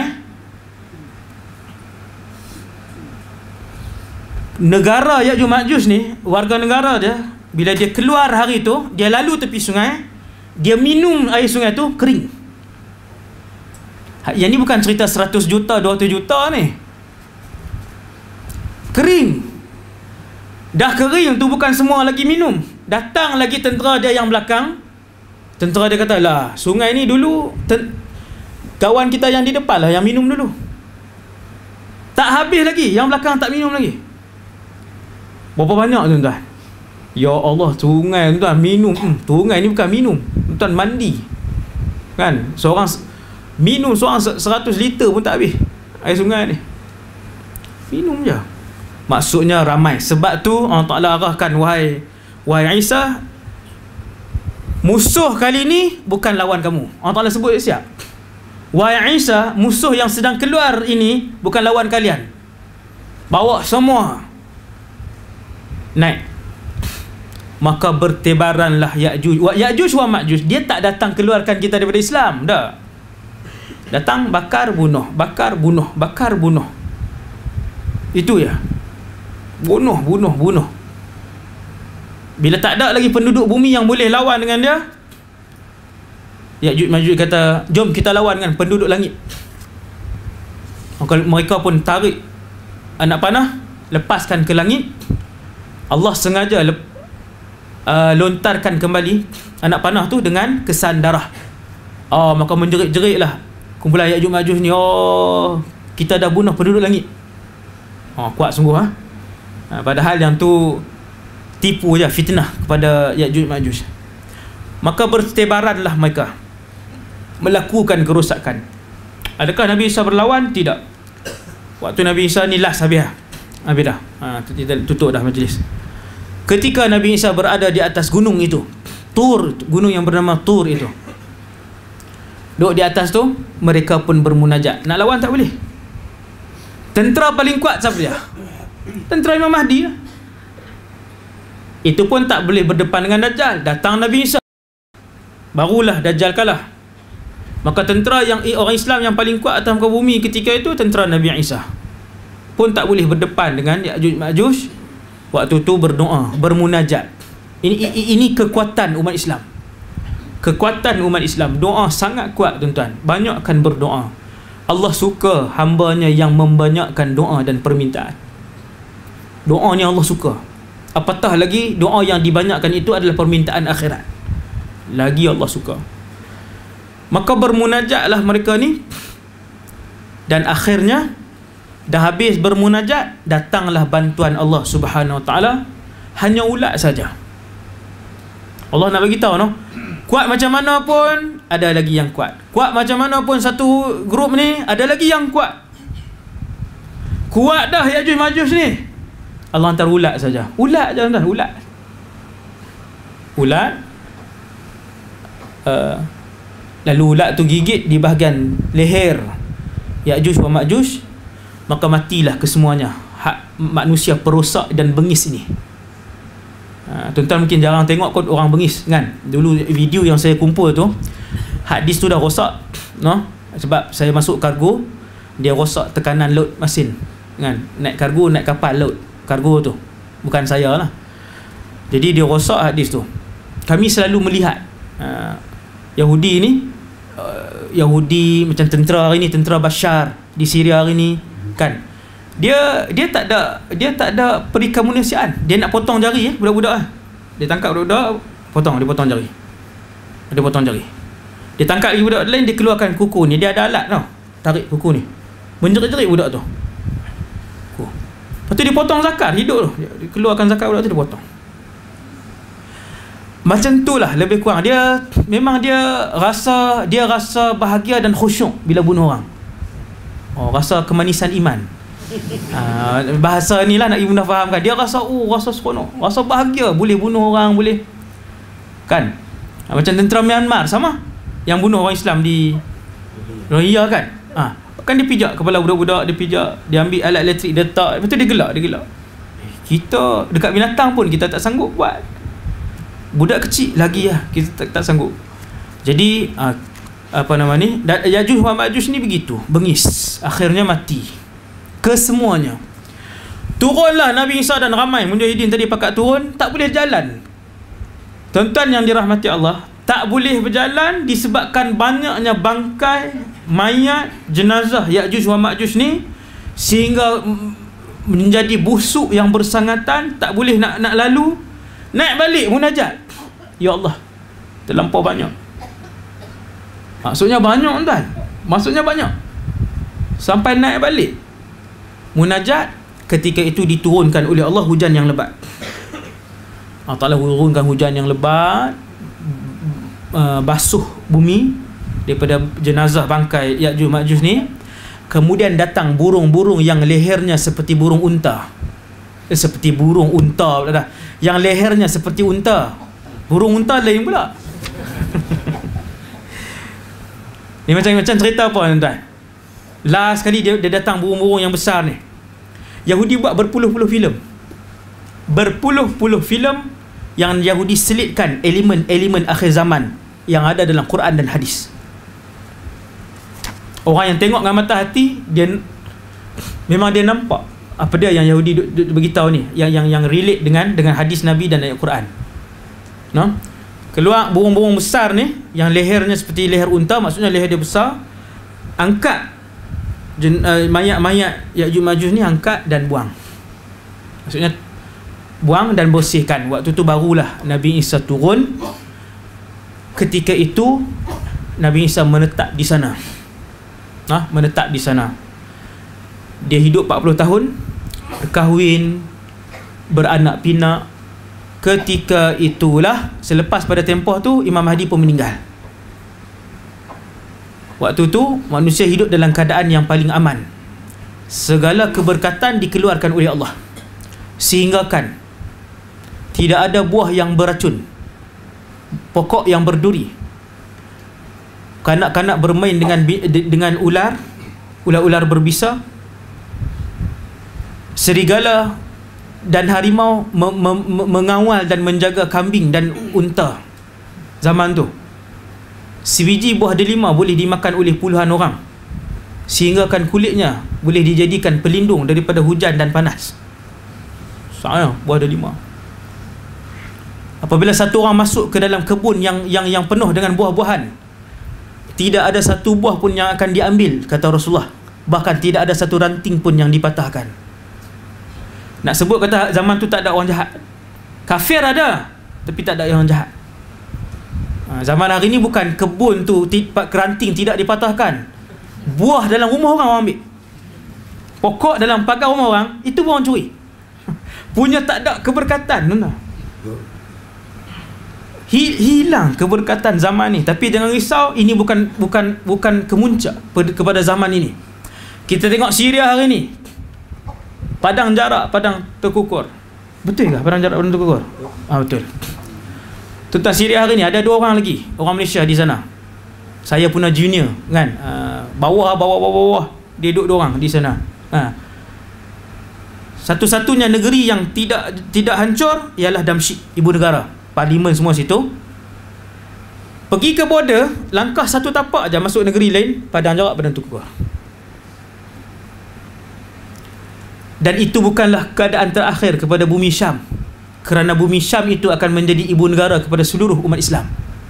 negara Ya'juj Ma'juj ni, warga negara dia, bila dia keluar hari tu, dia lalu tepi sungai, dia minum air sungai tu, kering. Yang ni bukan cerita seratus juta, dua ratus juta ni, kering. Dah kering tu, bukan semua lagi minum. Datang lagi tentera dia yang belakang, tentera dia kata, lah sungai ni dulu ten- kawan kita yang di depan lah yang minum dulu, tak habis lagi, yang belakang tak minum lagi. Berapa banyak tuan-tuan? Ya Allah, sungai tuan-tuan minum. hmm, Sungai ni bukan minum tuan, mandi kan. Seorang minum, seorang seratus liter pun tak habis air sungai ni, minum je. Maksudnya ramai. Sebab tu Allah Ta'ala arahkan, Wahai Wahai Isa, musuh kali ni bukan lawan kamu. Allah Ta'ala sebut siap, Wahai Isa, musuh yang sedang keluar ini bukan lawan kalian. Bawa semua naik. Maka bertebaranlah Ya'juj wa Ya'juj wa Ma'juj. Dia tak datang keluarkan kita daripada Islam, dah. Datang bakar bunuh, bakar bunuh, bakar bunuh. Itu ya. Bunuh, bunuh, bunuh. Bila tak ada lagi penduduk bumi yang boleh lawan dengan dia, Ya'juj Ma'juj kata, jom kita lawan dengan penduduk langit. Maka mereka pun tarik anak panah, lepaskan ke langit. Allah sengaja lep, uh, lontarkan kembali anak panah tu dengan kesan darah. Oh, maka menjerit-jeritlah kumpulan Ya'juj Ma'juj ni, oh, kita dah bunuh penduduk langit. Oh, kuat sungguh, ha? Ha, padahal yang tu tipu je, fitnah kepada Ya'juj Ma'juj. Maka bertebaranlah mereka melakukan kerosakan. Adakah Nabi Isa berlawan? Tidak. Waktu Nabi Isa ni last habis dah. Habis dah. Ha, kita tutup dah majlis. Ketika Nabi Isa berada di atas gunung itu, Tur, gunung yang bernama Tur itu, duduk di atas tu, mereka pun bermunajat. Nak lawan tak boleh. Tentera paling kuat siapa dia? Tentera Imam Mahdi lah. Itu pun tak boleh berdepan dengan Dajjal. Datang Nabi Isa, barulah Dajjal kalah. Maka tentera yang orang Islam yang paling kuat atas muka bumi ketika itu, tentera Nabi Isa, pun tak boleh berdepan dengan Ya'juj Ma'juj. Waktu tu berdoa, bermunajat. Ini, ini ini kekuatan umat Islam. Kekuatan umat Islam. Doa sangat kuat tuan-tuan. Banyakkan berdoa. Allah suka hambanya yang membanyakkan doa dan permintaan. Doa ni Allah suka. Apatah lagi doa yang dibanyakkan itu adalah permintaan akhirat, lagi Allah suka. Maka bermunajatlah mereka ni. Dan akhirnya dah habis bermunajat, datanglah bantuan Allah Subhanahu Wa Taala. Hanya ulat saja. Allah nak bagi tahu, no? Kuat macam mana pun ada lagi yang kuat. Kuat macam mana pun satu grup ni ada lagi yang kuat. Kuat dah Ya'juj Ma'juj ni, Allah hantar ulat saja. Ulat je tuan, ulat. Ulat. Uh, lalu ulat tu gigit di bahagian leher Ya'juj wa Ma'juj, maka matilah kesemuanya hak manusia perosak dan bengis ini. Ha, tuan-tuan mungkin jarang tengok kot orang bengis kan. Dulu video yang saya kumpul tu, hard disk tu dah rosak, no? Sebab saya masuk kargo, dia rosak tekanan load mesin kan. Naik kargo, naik kapal load kargo tu, bukan saya lah. Jadi dia rosak hard disk tu. Kami selalu melihat uh, Yahudi ni, uh, Yahudi macam tentera hari ni, tentera Bashar di Syria hari ni kan, dia dia tak ada dia tak ada perikemanusiaan. Dia nak potong jari eh, budak-budak ah. Dia tangkap budak-budak, potong, dia potong jari. Dia potong jari. Dia tangkap lagi budak lain, dia keluarkan kuku ni. Dia ada alat tau, tarik kuku ni, menjerit-jerit budak tu. Kuku. Lepas tu dia potong zakat hidup tu. Dia keluarkan zakat budak tu, dia potong. Macam tu lah lebih kurang. Dia memang dia rasa dia rasa bahagia dan khusyuk bila bunuh orang. Oh, rasa kemanisan iman. Uh, bahasa ni lah nak ibu nak fahamkan. Dia rasa oh rasa seronok, rasa bahagia boleh bunuh orang, boleh kan. Uh, macam tentera Myanmar sama, yang bunuh orang Islam di Rohingya kan. Ah, uh, kan dia pijak kepala budak-budak, dia pijak, dia ambil alat elektrik, dia letak, lepas tu dia gelak, dia gelak. Kita dekat binatang pun kita tak sanggup buat. Budak kecil lagi lah kita tak, tak sanggup. Jadi uh, apa nama ni, Ya'juj wa Ma'juj ni begitu, bengis, akhirnya mati kesemuanya. Turunlah Nabi Isa dan ramai mujahidin tadi pakat turun, tak boleh jalan. Tuan-tuan yang dirahmati Allah, tak boleh berjalan disebabkan banyaknya bangkai, mayat, jenazah Ya'juj wa Ma'juj ni, sehingga menjadi busuk yang bersangatan, tak boleh nak nak lalu. Naik balik munajat, ya Allah, terlampau banyak. Maksudnya banyak tuan, maksudnya banyak. Sampai naik balik munajat, ketika itu diturunkan oleh Allah hujan yang lebat. Allah Ta'ala turunkan hujan yang lebat, uh, basuh bumi daripada jenazah bangkai Ya'juj Ma'juj ni. Kemudian datang burung-burung yang lehernya seperti burung unta. Eh, seperti burung unta pula dah. Yang lehernya seperti unta. Burung unta lain pula. Ni macam-macam cerita apa tuan-tuan. Last kali dia, dia datang burung-burung yang besar ni. Yahudi buat berpuluh-puluh filem. Berpuluh-puluh filem yang Yahudi selitkan elemen-elemen akhir zaman yang ada dalam Quran dan hadis. Orang yang tengok dengan mata hati, dia memang dia nampak apa dia yang Yahudi duk, duk, duk beritahu ni, yang yang yang relate dengan dengan hadis Nabi dan ayat Quran. No? Keluar burung-burung besar ni yang lehernya seperti leher unta, maksudnya leher dia besar. Angkat jen, uh, mayat-mayat Ya'juj Ma'juj ni, angkat dan buang. Maksudnya buang dan bersihkan. Waktu tu barulah Nabi Isa turun. Ketika itu Nabi Isa menetap di sana. Nah, menetap di sana. Dia hidup empat puluh tahun, berkahwin, beranak pinak. Ketika itulah, selepas pada tempoh tu, Imam Mahdi pun meninggal. Waktu tu manusia hidup dalam keadaan yang paling aman. Segala keberkatan dikeluarkan oleh Allah, sehinggakan tidak ada buah yang beracun, pokok yang berduri. Kanak-kanak bermain dengan dengan ular, ular-ular berbisa. Serigala dan harimau me, me, me, mengawal dan menjaga kambing dan unta zaman tu. Sebiji buah delima boleh dimakan oleh puluhan orang, sehinggakan kulitnya boleh dijadikan pelindung daripada hujan dan panas. Sayang buah delima. Apabila satu orang masuk ke dalam kebun yang yang yang penuh dengan buah-buahan, tidak ada satu buah pun yang akan diambil, kata Rasulullah. Bahkan tidak ada satu ranting pun yang dipatahkan. Nak sebut kata zaman tu tak ada orang jahat. Kafir ada, tapi tak ada orang jahat. Ha, zaman hari ni bukan kebun tu keranting tidak dipatahkan, buah dalam rumah orang orang ambil, pokok dalam pagar rumah orang itu pun orang curi. Punya tak ada keberkatan. Nuna. Hilang keberkatan zaman ni. Tapi jangan risau, ini bukan bukan bukan kemuncak kepada zaman ini. Kita tengok Syria hari ni, Padang jarak, padang terkukur. Betul ke padang jarak, padang terkukur? Ah, betul. Tentang Syria hari ni ada dua orang lagi, orang Malaysia di sana. Saya punya junior kan. Uh, bawah bawah bawah bawah dia duduk dua orang di sana. Ha. Satu-satunya negeri yang tidak tidak hancur ialah Damsyik, ibu negara. Parlimen semua situ. Pergi ke border, langkah satu tapak aja masuk negeri lain, padang jarak, padang terkukur. Dan itu bukanlah keadaan terakhir kepada bumi Syam, kerana bumi Syam itu akan menjadi ibu negara kepada seluruh umat Islam.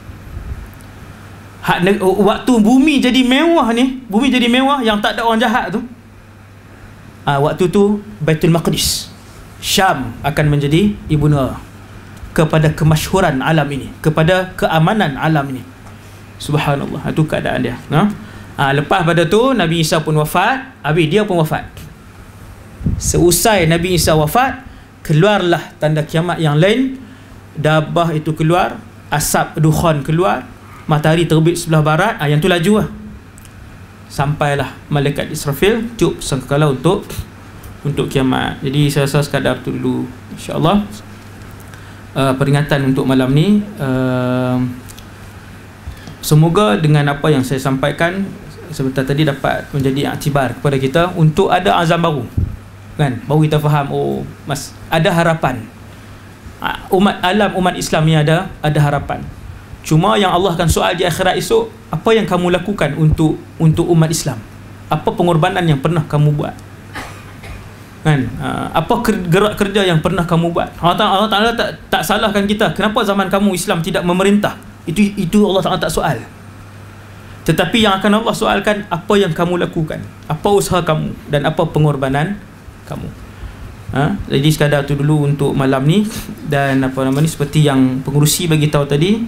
Hak, waktu bumi jadi mewah ni, bumi jadi mewah yang tak ada orang jahat tu, ha, waktu tu Baitul Maqdis, Syam akan menjadi ibu negara kepada kemasyhuran alam ini, kepada keamanan alam ini. Subhanallah, itu keadaan dia. Ha? Ha, lepas pada tu Nabi Isa pun wafat, habis dia pun wafat. Seusai Nabi Isa wafat, keluarlah tanda kiamat yang lain. Dabah itu keluar, asap dukhan keluar, matahari terbit sebelah barat. Ah, yang tu laju lah. Sampailah malaikat Israfil tiup sangkakala untuk untuk kiamat. Jadi saya rasa sekadar tu dulu, insya-Allah. Uh, peringatan untuk malam ni, uh, semoga dengan apa yang saya sampaikan sebentar tadi dapat menjadi iktibar kepada kita untuk ada azam baru. Kan? Baru kita faham, oh mas, ada harapan. Umat alam, umat Islam ni ada ada harapan. Cuma yang Allah akan soal di akhirat esok, apa yang kamu lakukan untuk untuk umat Islam? Apa pengorbanan yang pernah kamu buat? Kan? Apa gerak kerja yang pernah kamu buat? Allah Ta'ala, Allah Ta'ala tak, tak salahkan kita. Kenapa zaman kamu Islam tidak memerintah? Itu itu Allah Ta'ala tak soal. Tetapi yang akan Allah soalkan, apa yang kamu lakukan, apa usaha kamu, dan apa pengorbanan kamu. Ha? Jadi sekadar tu dulu untuk malam ni. Dan apa nama ni, seperti yang pengurusi bagi tahu tadi,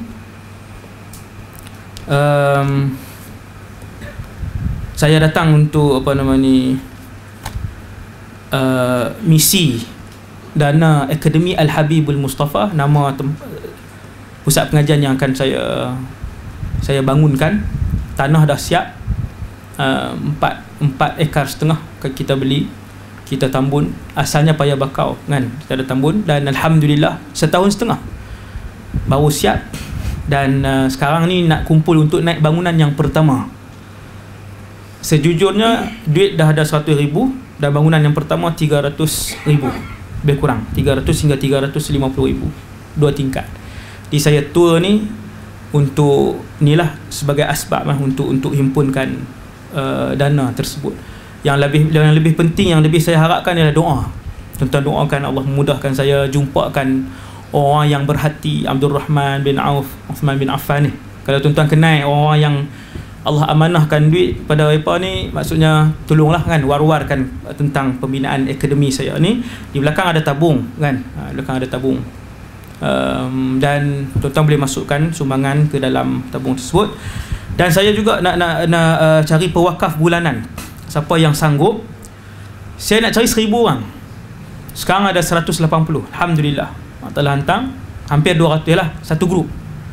um, saya datang untuk apa nama ni, uh, misi dana Akademi Al-Habibul Mustafa, nama pusat pengajian yang akan saya saya bangunkan. Tanah dah siap, uh, empat empat ekar setengah kita beli, kita tambun. Asalnya payah bakau kan, kita ada tambun, dan alhamdulillah setahun setengah baru siap. Dan uh, sekarang ni nak kumpul untuk naik bangunan yang pertama. Sejujurnya duit dah ada seratus ribu, dan bangunan yang pertama tiga ratus ribu, lebih kurang tiga ratus hingga tiga ratus lima puluh ribu, dua tingkat. Jadi saya tour ni untuk inilah sebagai asbab lah, untuk untuk himpunkan uh, dana tersebut. Yang lebih yang lebih penting, yang lebih saya harapkan ialah doa. Tuan-tuan doakan Allah memudahkan saya jumpakan orang yang berhati, Abdul Rahman bin Auf, Uthman bin Affan ni. Kalau tuan-tuan kenal orang yang Allah amanahkan duit pada mereka ni, maksudnya tolonglah kan, war-warkan tentang pembinaan akademi saya ni. Di belakang ada tabung kan, ha, belakang ada tabung. Um, dan tuan-tuan boleh masukkan sumbangan ke dalam tabung tersebut. Dan saya juga nak nak, nak uh, cari pewakaf bulanan. Siapa yang sanggup, saya nak cari seribu orang. Sekarang ada seratus lapan puluh, alhamdulillah. Telah hantar hampir dua ratus lah, satu grup.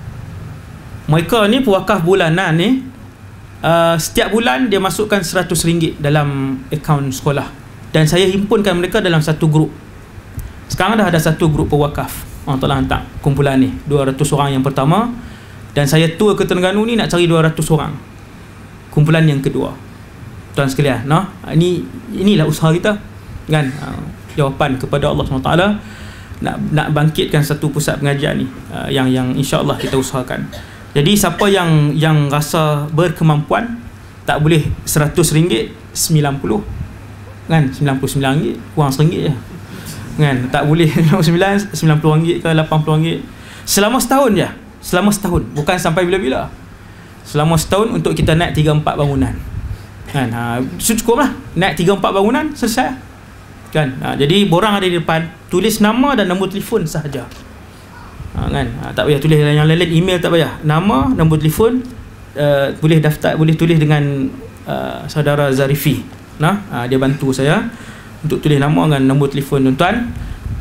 Mereka ni pewakaf bulanan ni, uh, setiap bulan dia masukkan seratus ringgit dalam akaun sekolah, dan saya himpunkan mereka dalam satu grup. Sekarang dah ada satu grup pewakaf. Allah telah hantar kumpulan ni, dua ratus orang yang pertama, dan saya tour ke Terengganu ni nak cari dua ratus orang, kumpulan yang kedua. Tuan sekalian, no? Ini inilah usaha kita kan, uh, jawapan kepada Allah subhanahu wa taala nak nak bangkitkan satu pusat pengajian ni, uh, yang yang insya-Allah kita usahakan. Jadi siapa yang yang rasa berkemampuan, tak boleh seratus ringgit, sembilan puluh kan, sembilan puluh sembilan ringgit, kurang seringgit je kan, tak boleh sembilan puluh sembilan, sembilan puluh ringgit ke lapan puluh ringgit selama setahun je, selama setahun, bukan sampai bila-bila, selama setahun untuk kita naik tiga empat bangunan kan. Ha, cukup lah naik tiga empat bangunan, selesai kan. Ha, jadi borang ada di depan, tulis nama dan nombor telefon sahaja, ha, kan. Ha, tak payah tulis yang lain-lain, email tak payah, nama, nombor telefon, uh, boleh daftar, boleh tulis dengan uh, saudara Zarifi, nah, ha, dia bantu saya untuk tulis nama dengan nombor telefon tuan-tuan.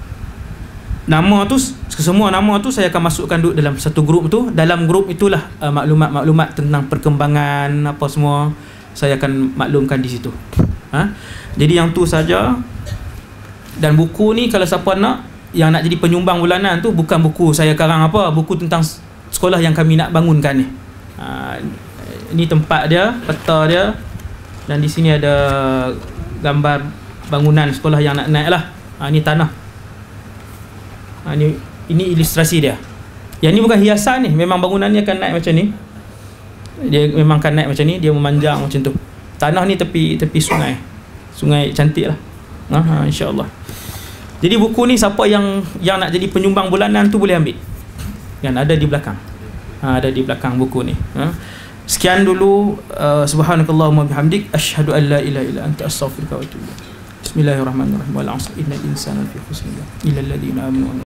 Nama tu, semua nama tu saya akan masukkan duduk dalam satu grup tu. Dalam grup itulah uh, maklumat-maklumat tentang perkembangan apa semua saya akan maklumkan di situ. Ha? Jadi yang tu saja. Dan buku ni kalau siapa nak, yang nak jadi penyumbang bulanan tu, bukan buku saya karang apa, buku tentang sekolah yang kami nak bangunkan ni. Ha, ini tempat dia, peta dia, dan di sini ada gambar bangunan sekolah yang nak naik lah. Ha, ini tanah. Ha, ini, ini ilustrasi dia. Yang ni bukan hiasan ni, memang bangunan ni akan naik macam ni. Dia memang akan naik macam ni, dia memanjang macam tu. Tanah ni tepi tepi sungai. Sungai cantik lah. Ha, ha, insya-Allah. Jadi buku ni siapa yang yang nak jadi penyumbang bulanan tu boleh ambil. Yang ada di belakang. Ha, ada di belakang buku ni. Ha. Sekian dulu. uh, Subhanakallahumma bihamdik, asyhadu an la ilaha illa anta, astaghfiruka wa atubu ilaik. Bismillahirrahmanirrahim. Wal 'asr innal insana lafi khusr illa alladhina amanu